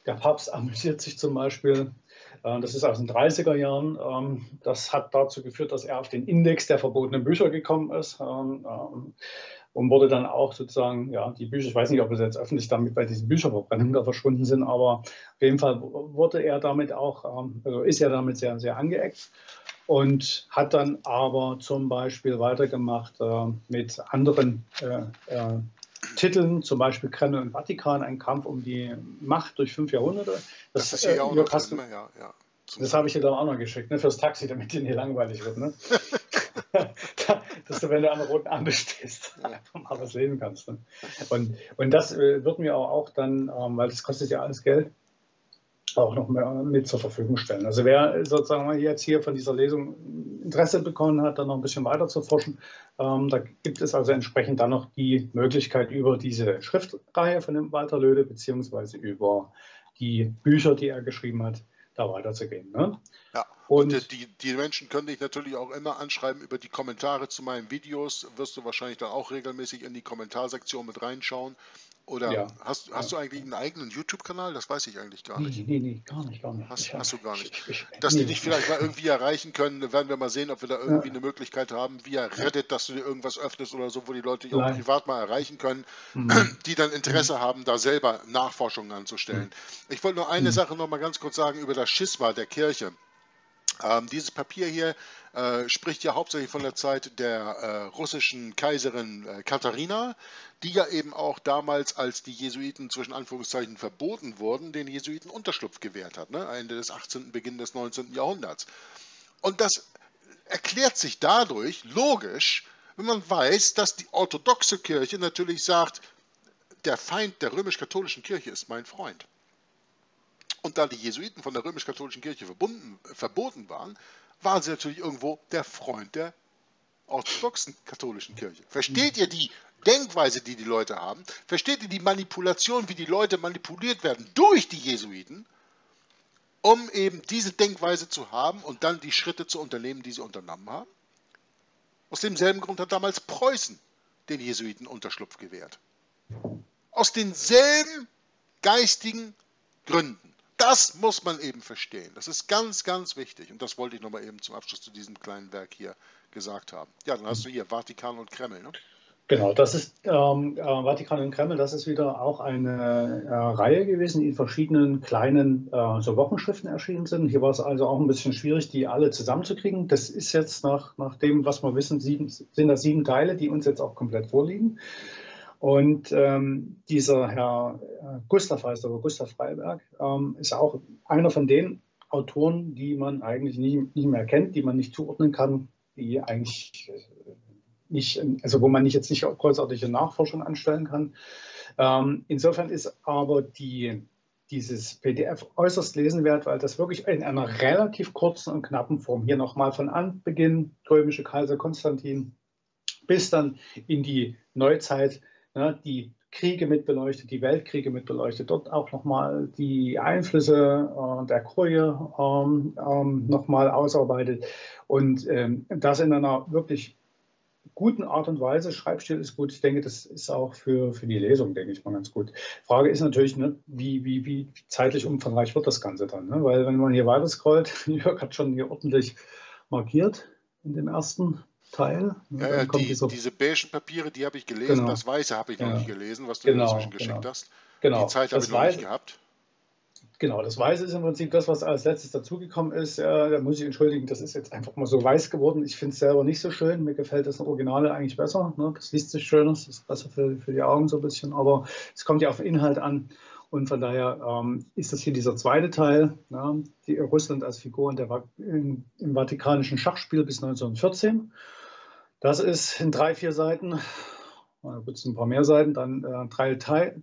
der Papst amüsiert sich zum Beispiel. Äh, das ist aus den dreißiger Jahren. Ähm, das hat dazu geführt, dass er auf den Index der verbotenen Bücher gekommen ist. Ähm, ähm, und wurde dann auch sozusagen, ja, die Bücher, ich weiß nicht, ob es jetzt öffentlich damit bei diesen Bücherverbrennungen da verschwunden sind, aber auf jeden Fall wurde er damit auch, ähm, also ist er damit sehr, sehr angeeckt und hat dann aber zum Beispiel weitergemacht äh, mit anderen äh, äh, Titeln, zum Beispiel Kreml und Vatikan, ein Kampf um die Macht durch fünf Jahrhunderte. Das Das, ist hier äh, ja auch noch Jörg, hast drin, du, ne? Ja, ja. Zum das habe ich dir dann auch noch geschickt, ne, fürs Taxi, damit dir nicht langweilig wird. Ne? Dass du, wenn du an der roten Ampel stehst, einfach mal was lesen kannst. Ne? Und, und das äh, wird mir auch, auch dann, ähm, weil das kostet ja alles Geld, auch noch mehr mit zur Verfügung stellen. Also wer sozusagen jetzt hier von dieser Lesung Interesse bekommen hat, dann noch ein bisschen weiter zu forschen, ähm, da gibt es also entsprechend dann noch die Möglichkeit, über diese Schriftreihe von dem Walter Löde beziehungsweise über die Bücher, die er geschrieben hat, da weiterzugehen. Ne? Ja, und äh, Und die, die Menschen können dich natürlich auch immer anschreiben über die Kommentare zu meinen Videos. Wirst du wahrscheinlich dann auch regelmäßig in die Kommentarsektion mit reinschauen. Oder ja, hast, hast ja. du eigentlich einen eigenen YouTube-Kanal? Das weiß ich eigentlich gar nicht. Nee, nee, nee, gar nicht, gar nicht. Hast, Ich, hab- hast du gar ich, nicht. ich, ich, Dass die nee. dich vielleicht mal irgendwie erreichen können, werden wir mal sehen, ob wir da irgendwie Ja, eine Möglichkeit haben, via ja, Reddit, dass du dir irgendwas öffnest oder so, wo die Leute dich auch vielleicht. privat mal erreichen können, Hm, die dann hm, Interesse haben, da selber Nachforschungen hm, anzustellen. Ich wollte nur eine hm. Sache noch mal ganz kurz sagen über das Schisma der Kirche. Ähm, dieses Papier hier äh, spricht ja hauptsächlich von der Zeit der äh, russischen Kaiserin äh, Katharina, die ja eben auch damals, als die Jesuiten zwischen Anführungszeichen verboten wurden, den Jesuiten Unterschlupf gewährt hat, ne? Ende des achtzehnten. Beginn des neunzehnten. Jahrhunderts. Und das erklärt sich dadurch logisch, wenn man weiß, dass die orthodoxe Kirche natürlich sagt, der Feind der römisch-katholischen Kirche ist mein Freund. Und da die Jesuiten von der römisch-katholischen Kirche verbunden, verboten waren, waren sie natürlich irgendwo der Freund der orthodoxen katholischen Kirche. Versteht ihr die Denkweise, die die Leute haben? Versteht ihr die Manipulation, wie die Leute manipuliert werden durch die Jesuiten, um eben diese Denkweise zu haben und dann die Schritte zu unternehmen, die sie unternommen haben? Aus demselben Grund hat damals Preußen den Jesuiten Unterschlupf gewährt. Aus denselben geistigen Gründen. Das muss man eben verstehen. Das ist ganz, ganz wichtig. Und das wollte ich nochmal eben zum Abschluss zu diesem kleinen Werk hier gesagt haben. Ja, dann hast du hier Vatikan und Kreml, ne? Genau, das ist ähm, äh, Vatikan und Kreml, das ist wieder auch eine äh, Reihe gewesen, die in verschiedenen kleinen äh, so Wochenschriften erschienen sind. Hier war es also auch ein bisschen schwierig, die alle zusammenzukriegen. Das ist jetzt nach, nach dem, was wir wissen, sieben, sind das sieben Teile, die uns jetzt auch komplett vorliegen. Und ähm, dieser Herr äh, Gustav heißt aber Gustav Freiberg, ähm, ist auch einer von den Autoren, die man eigentlich nie, nie mehr kennt, die man nicht zuordnen kann, die eigentlich äh, nicht, also wo man nicht jetzt nicht großartige Nachforschung anstellen kann. Ähm, insofern ist aber die, dieses P D F äußerst lesenswert, weil das wirklich in einer relativ kurzen und knappen Form hier nochmal von Anbeginn römische Kaiser Konstantin bis dann in die Neuzeit, ne, die Kriege mit beleuchtet, die Weltkriege mit beleuchtet, dort auch nochmal die Einflüsse äh, der Kurie ähm, ähm, nochmal ausarbeitet und ähm, das in einer wirklich guten Art und Weise. Schreibstil ist gut. Ich denke, das ist auch für, für die Lesung, denke ich mal, ganz gut. Frage ist natürlich, ne, wie, wie, wie zeitlich umfangreich wird das Ganze dann? Ne? Weil wenn man hier weiter scrollt, Jörg hat schon hier ordentlich markiert in dem ersten Teil. Ne, Ja, ja, dann kommt die, dieser, diese beigen Papiere, die habe ich gelesen. genau, Das Weiße habe ich noch nicht ja, gelesen, was du mir inzwischen genau, geschickt genau, hast. Die genau. Zeit habe ich Das noch nicht Weiße, gehabt. Genau, das Weiße ist im Prinzip das, was als letztes dazugekommen ist. Äh, da muss ich entschuldigen, das ist jetzt einfach mal so weiß geworden. Ich finde es selber nicht so schön. Mir gefällt das Originale eigentlich besser. Ne? Das liest sich schöner, das ist besser für, für die Augen so ein bisschen. Aber es kommt ja auf den Inhalt an. Und von daher ähm, ist das hier dieser zweite Teil, ja, die, Russland als Figur in der, in, im Vatikanischen Schachspiel bis neunzehnhundertvierzehn. Das ist in drei, vier Seiten, da gibt es ein paar mehr Seiten, dann äh, Teil, Teil,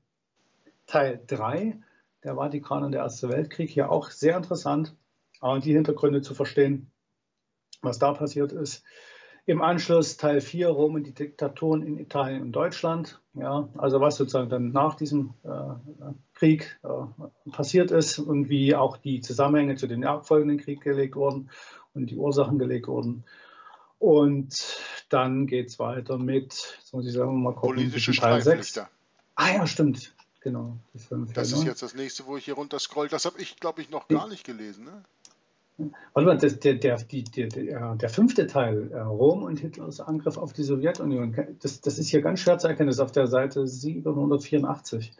Teil drei. Der Vatikan und der Erste Weltkrieg, hier auch sehr interessant, die Hintergründe zu verstehen, was da passiert ist. Im Anschluss Teil vier, Rom und die Diktaturen in Italien und Deutschland. Ja, also was sozusagen dann nach diesem äh, Krieg äh, passiert ist und wie auch die Zusammenhänge zu den abfolgenden Krieg gelegt wurden und die Ursachen gelegt wurden. Und dann geht es weiter mit, jetzt muss ich sagen, mal gucken, Politische diesen Teil sechs. Streiflichter. Ah ja, stimmt. genau, die fünf, ja, Das ist ne? jetzt das nächste, wo ich hier runter scroll. Das habe ich, glaube ich, noch gar nicht gelesen. Ne? Warte mal, das, der, der, die, der, der, der fünfte Teil, äh, Rom und Hitlers Angriff auf die Sowjetunion, das, das ist hier ganz schwer zu erkennen, das ist auf der Seite siebenhundertvierundachtzig.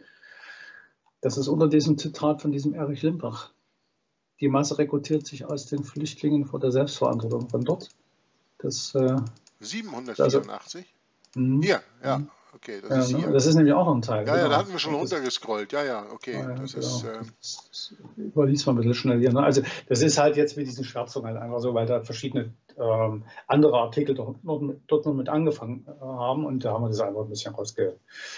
Das ist unter diesem Zitat von diesem Erich Limpach. Die Masse rekrutiert sich aus den Flüchtlingen vor der Selbstverantwortung von dort. Das, äh, also, siebenhundertvierundachtzig? mh, Hier, ja, mh, okay, das ja, ist ne? hier. Das ist nämlich auch noch ein Teil, Ja, ja, da genau. hatten wir schon Das, runtergescrollt. Ja, ja, ah, okay, ja, das ist. genau. Äh, Das, das überliest man ein bisschen schnell hier. Ne? Also das ist halt jetzt mit diesen Schwärzungen halt einfach so, weil da verschiedene ähm, andere Artikel dort, dort noch mit angefangen äh, haben und da haben wir das einfach ein bisschen rausge,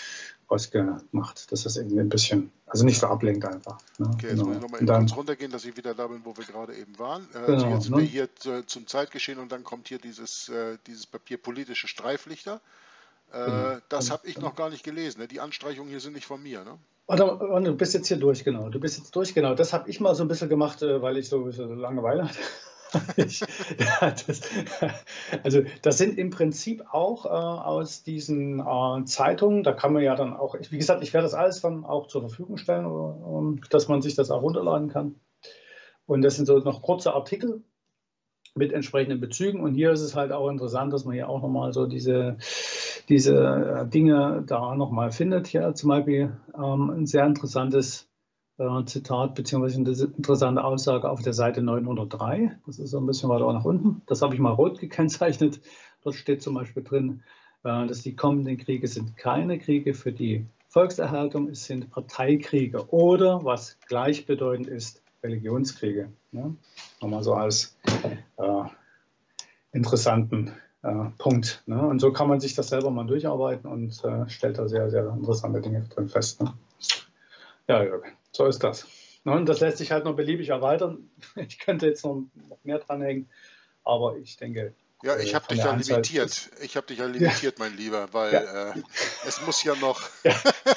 rausgemacht, dass das irgendwie ein bisschen, also nicht so ablenkt einfach. Ne? Okay, jetzt muss ich Genau. nochmal Und eben kurz dann, runtergehen, dass ich wieder da bin, wo wir gerade eben waren. Äh, Also genau, jetzt sind wir ne? hier zu, zum Zeitgeschehen und dann kommt hier dieses, äh, dieses Papier politische Streiflichter. Genau, Äh, das genau, habe ich genau. noch gar nicht gelesen. Ne? Die Anstreichungen hier sind nicht von mir. Ne? Warte, warte, du bist jetzt hier durch, genau. Du bist jetzt durch, genau. Das habe ich mal so ein bisschen gemacht, äh, weil ich so, so Langeweile hatte. Ich, ja, das, also das sind im Prinzip auch äh, aus diesen äh, Zeitungen, da kann man ja dann auch, wie gesagt, ich werde das alles dann auch zur Verfügung stellen, äh, dass man sich das auch runterladen kann. Und das sind so noch kurze Artikel mit entsprechenden Bezügen. Und hier ist es halt auch interessant, dass man hier auch nochmal so diese, diese äh, Dinge da nochmal findet. Hier zum Beispiel ähm, ein sehr interessantes äh, Zitat beziehungsweise eine interessante Aussage auf der Seite neunhundertdrei. Das ist so ein bisschen weiter nach unten. Das habe ich mal rot gekennzeichnet. Dort steht zum Beispiel drin, äh, dass die kommenden Kriege sind keine Kriege für die Volkserhaltung, es sind Parteikriege oder, was gleichbedeutend ist, Religionskriege. Ne? Nochmal so als äh, interessanten äh, Punkt. Ne? Und so kann man sich das selber mal durcharbeiten und äh, stellt da sehr, sehr interessante Dinge drin fest. Ne? Ja, Jörg, so ist das. Ne? Und das lässt sich halt noch beliebig erweitern. Ich könnte jetzt noch, noch mehr dranhängen, aber ich denke, Ja, ich äh, habe von dich der ja Anzahl limitiert. ist. Ich habe dich ja Ja, limitiert, mein Lieber, weil ja, äh, es muss ja noch ja.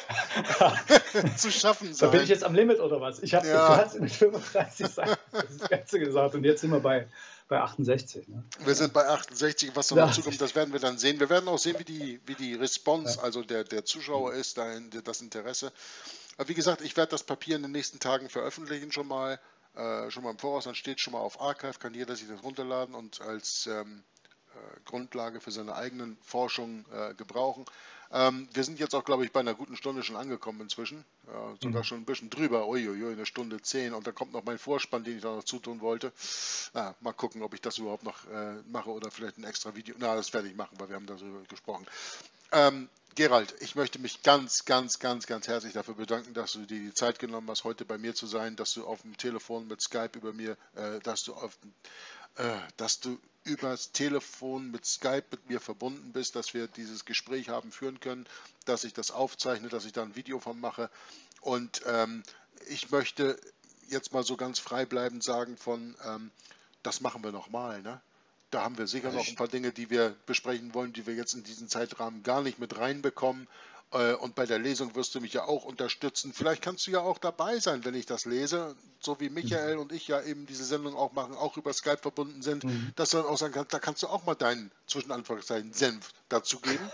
zu schaffen Da bin ich sein. jetzt am Limit oder was? Ich hab, du Ja, hast mit fünfunddreißig Seiten das Ganze gesagt und jetzt sind wir bei, bei achtundsechzig. Ne? wir sind bei achtundsechzig. Was da noch zukommt, das werden wir dann sehen. Wir werden auch sehen, wie die, wie die Response, Ja. also der, der Zuschauer ist, dahin, das Interesse. Aber wie gesagt, ich werde das Papier in den nächsten Tagen veröffentlichen schon mal, äh, schon mal im Voraus. Dann steht schon mal auf Archive, kann jeder sich das runterladen und als ähm, äh, Grundlage für seine eigenen Forschungen äh, gebrauchen. Ähm, wir sind jetzt auch, glaube ich, bei einer guten Stunde schon angekommen inzwischen. Äh, sogar Mhm. schon ein bisschen drüber. Uiuiui, eine Stunde zehn. Und da kommt noch mein Vorspann, den ich da noch zutun wollte. Na, mal gucken, ob ich das überhaupt noch äh, mache oder vielleicht ein extra Video. Na, das werde ich machen, weil wir haben darüber gesprochen. Ähm, Gerald, ich möchte mich ganz, ganz, ganz, ganz herzlich dafür bedanken, dass du dir die Zeit genommen hast, heute bei mir zu sein, dass du auf dem Telefon mit Skype über mir, äh, dass du auf, äh, dass du übers Telefon mit Skype mit mir verbunden bist, dass wir dieses Gespräch haben führen können, dass ich das aufzeichne, dass ich da ein Video von mache. Und ähm, ich möchte jetzt mal so ganz frei bleibend sagen von, ähm, das machen wir nochmal, ne? Da haben wir sicher Also noch ein ich, paar Dinge, die wir besprechen wollen, die wir jetzt in diesen Zeitrahmen gar nicht mit reinbekommen. Äh, Und bei der Lesung wirst du mich ja auch unterstützen. Vielleicht kannst du ja auch dabei sein, wenn ich das lese, so wie Michael und ich ja eben diese Sendung auch machen, auch über Skype verbunden sind, mhm. dass du dann auch sagen kannst, da kannst du auch mal deinen, zwischen Anführungszeichen, Senf dazu geben.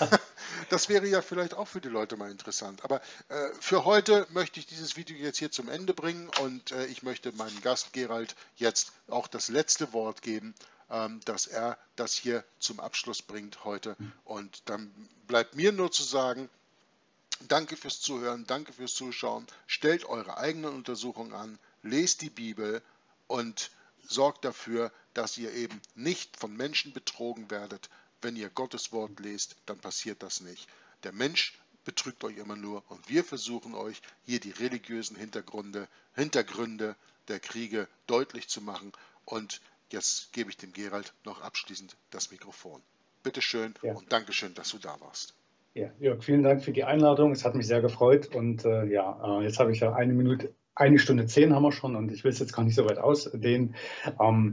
Das wäre ja vielleicht auch für die Leute mal interessant. Aber äh, für heute möchte ich dieses Video jetzt hier zum Ende bringen und äh, ich möchte meinem Gast Gerald jetzt auch das letzte Wort geben, ähm, dass er das hier zum Abschluss bringt heute. Und dann bleibt mir nur zu sagen, danke fürs Zuhören, danke fürs Zuschauen, stellt eure eigenen Untersuchungen an, lest die Bibel und sorgt dafür, dass ihr eben nicht von Menschen betrogen werdet. Wenn ihr Gottes Wort lest, dann passiert das nicht. Der Mensch betrügt euch immer nur und wir versuchen euch hier die religiösen Hintergründe, Hintergründe der Kriege deutlich zu machen. Und jetzt gebe ich dem Gerald noch abschließend das Mikrofon. Bitteschön Ja, und Dankeschön, dass du da warst. ja, Jörg, vielen Dank für die Einladung. Es hat mich sehr gefreut. Und äh, ja, äh, jetzt habe ich ja eine Minute, eine Stunde zehn haben wir schon und ich will es jetzt gar nicht so weit ausdehnen. Ähm,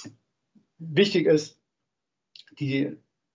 wichtig ist die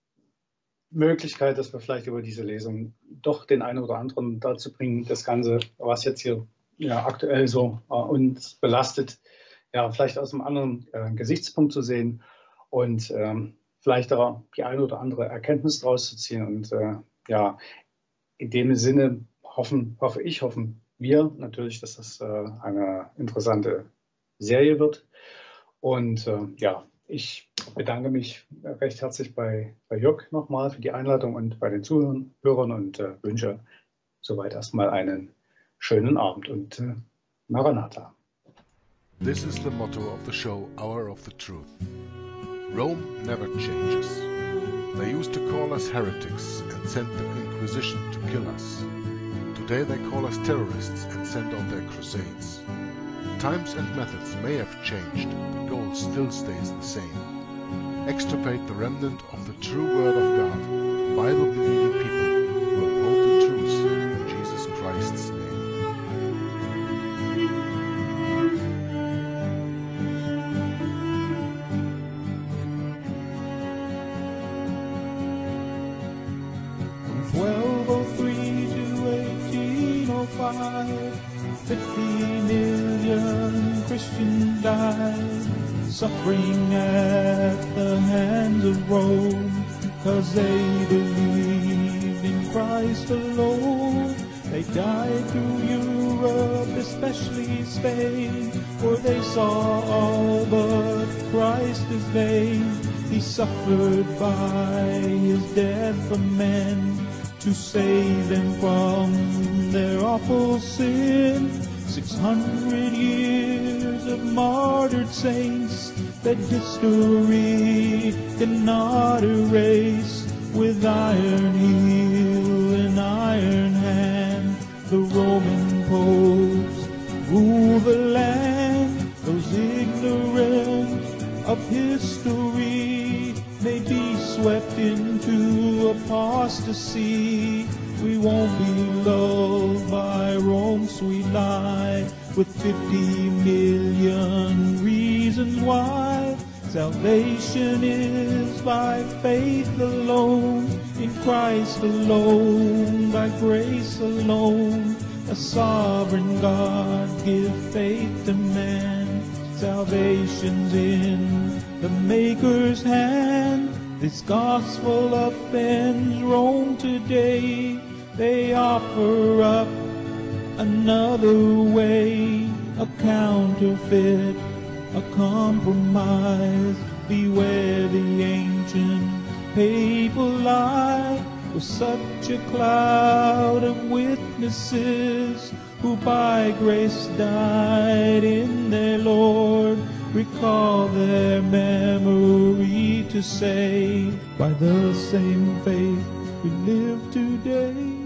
Möglichkeit, dass wir vielleicht über diese Lesung doch den einen oder anderen dazu bringen, das Ganze, was jetzt hier ja, aktuell so äh, uns belastet, ja, vielleicht aus einem anderen äh, Gesichtspunkt zu sehen und ähm, vielleicht auch die eine oder andere Erkenntnis daraus zu ziehen. Und äh, ja, in dem Sinne hoffen, hoffe ich, hoffen wir natürlich, dass das äh, eine interessante Serie wird. Und äh, ja, ich bedanke mich recht herzlich bei, bei Jörg nochmal für die Einladung und bei den Zuhörern und äh, wünsche soweit erstmal einen schönen Abend und äh, Maranatha. This is the motto of the show Hour of the Truth. Rome never changes. They used to call us heretics and sent the Inquisition to kill us. Today they call us terrorists and send on their crusades. Times and methods may have changed, the goal still stays the same. Extirpate the remnant of the true Word of God, Bible-believing people who uphold the truth in Jesus Christ's name. twelve oh three to eighteen oh five, fifty million Christians died, suffering at the hands of Rome, cause they believed in Christ alone. They died through Europe, especially Spain, for they saw all but Christ as vain. He suffered by his death for men, to save them from their awful sin. Six hundred years of martyred saints that history cannot erase. With iron heel and iron hand, the Roman popes rule the land. Those ignorant of history may be swept into apostasy. We won't be lulled by Rome's sweet lie, with fifty million reasons why. Salvation is by faith alone, in Christ alone, by grace alone. A sovereign God give faith to man. Salvation's in the Maker's hand. This gospel offends Rome today. They offer up another way, a counterfeit, a compromise. Beware the ancient papal lie, with such a cloud of witnesses who by grace died in their Lord. Recall their memory to say, by the same faith we live today.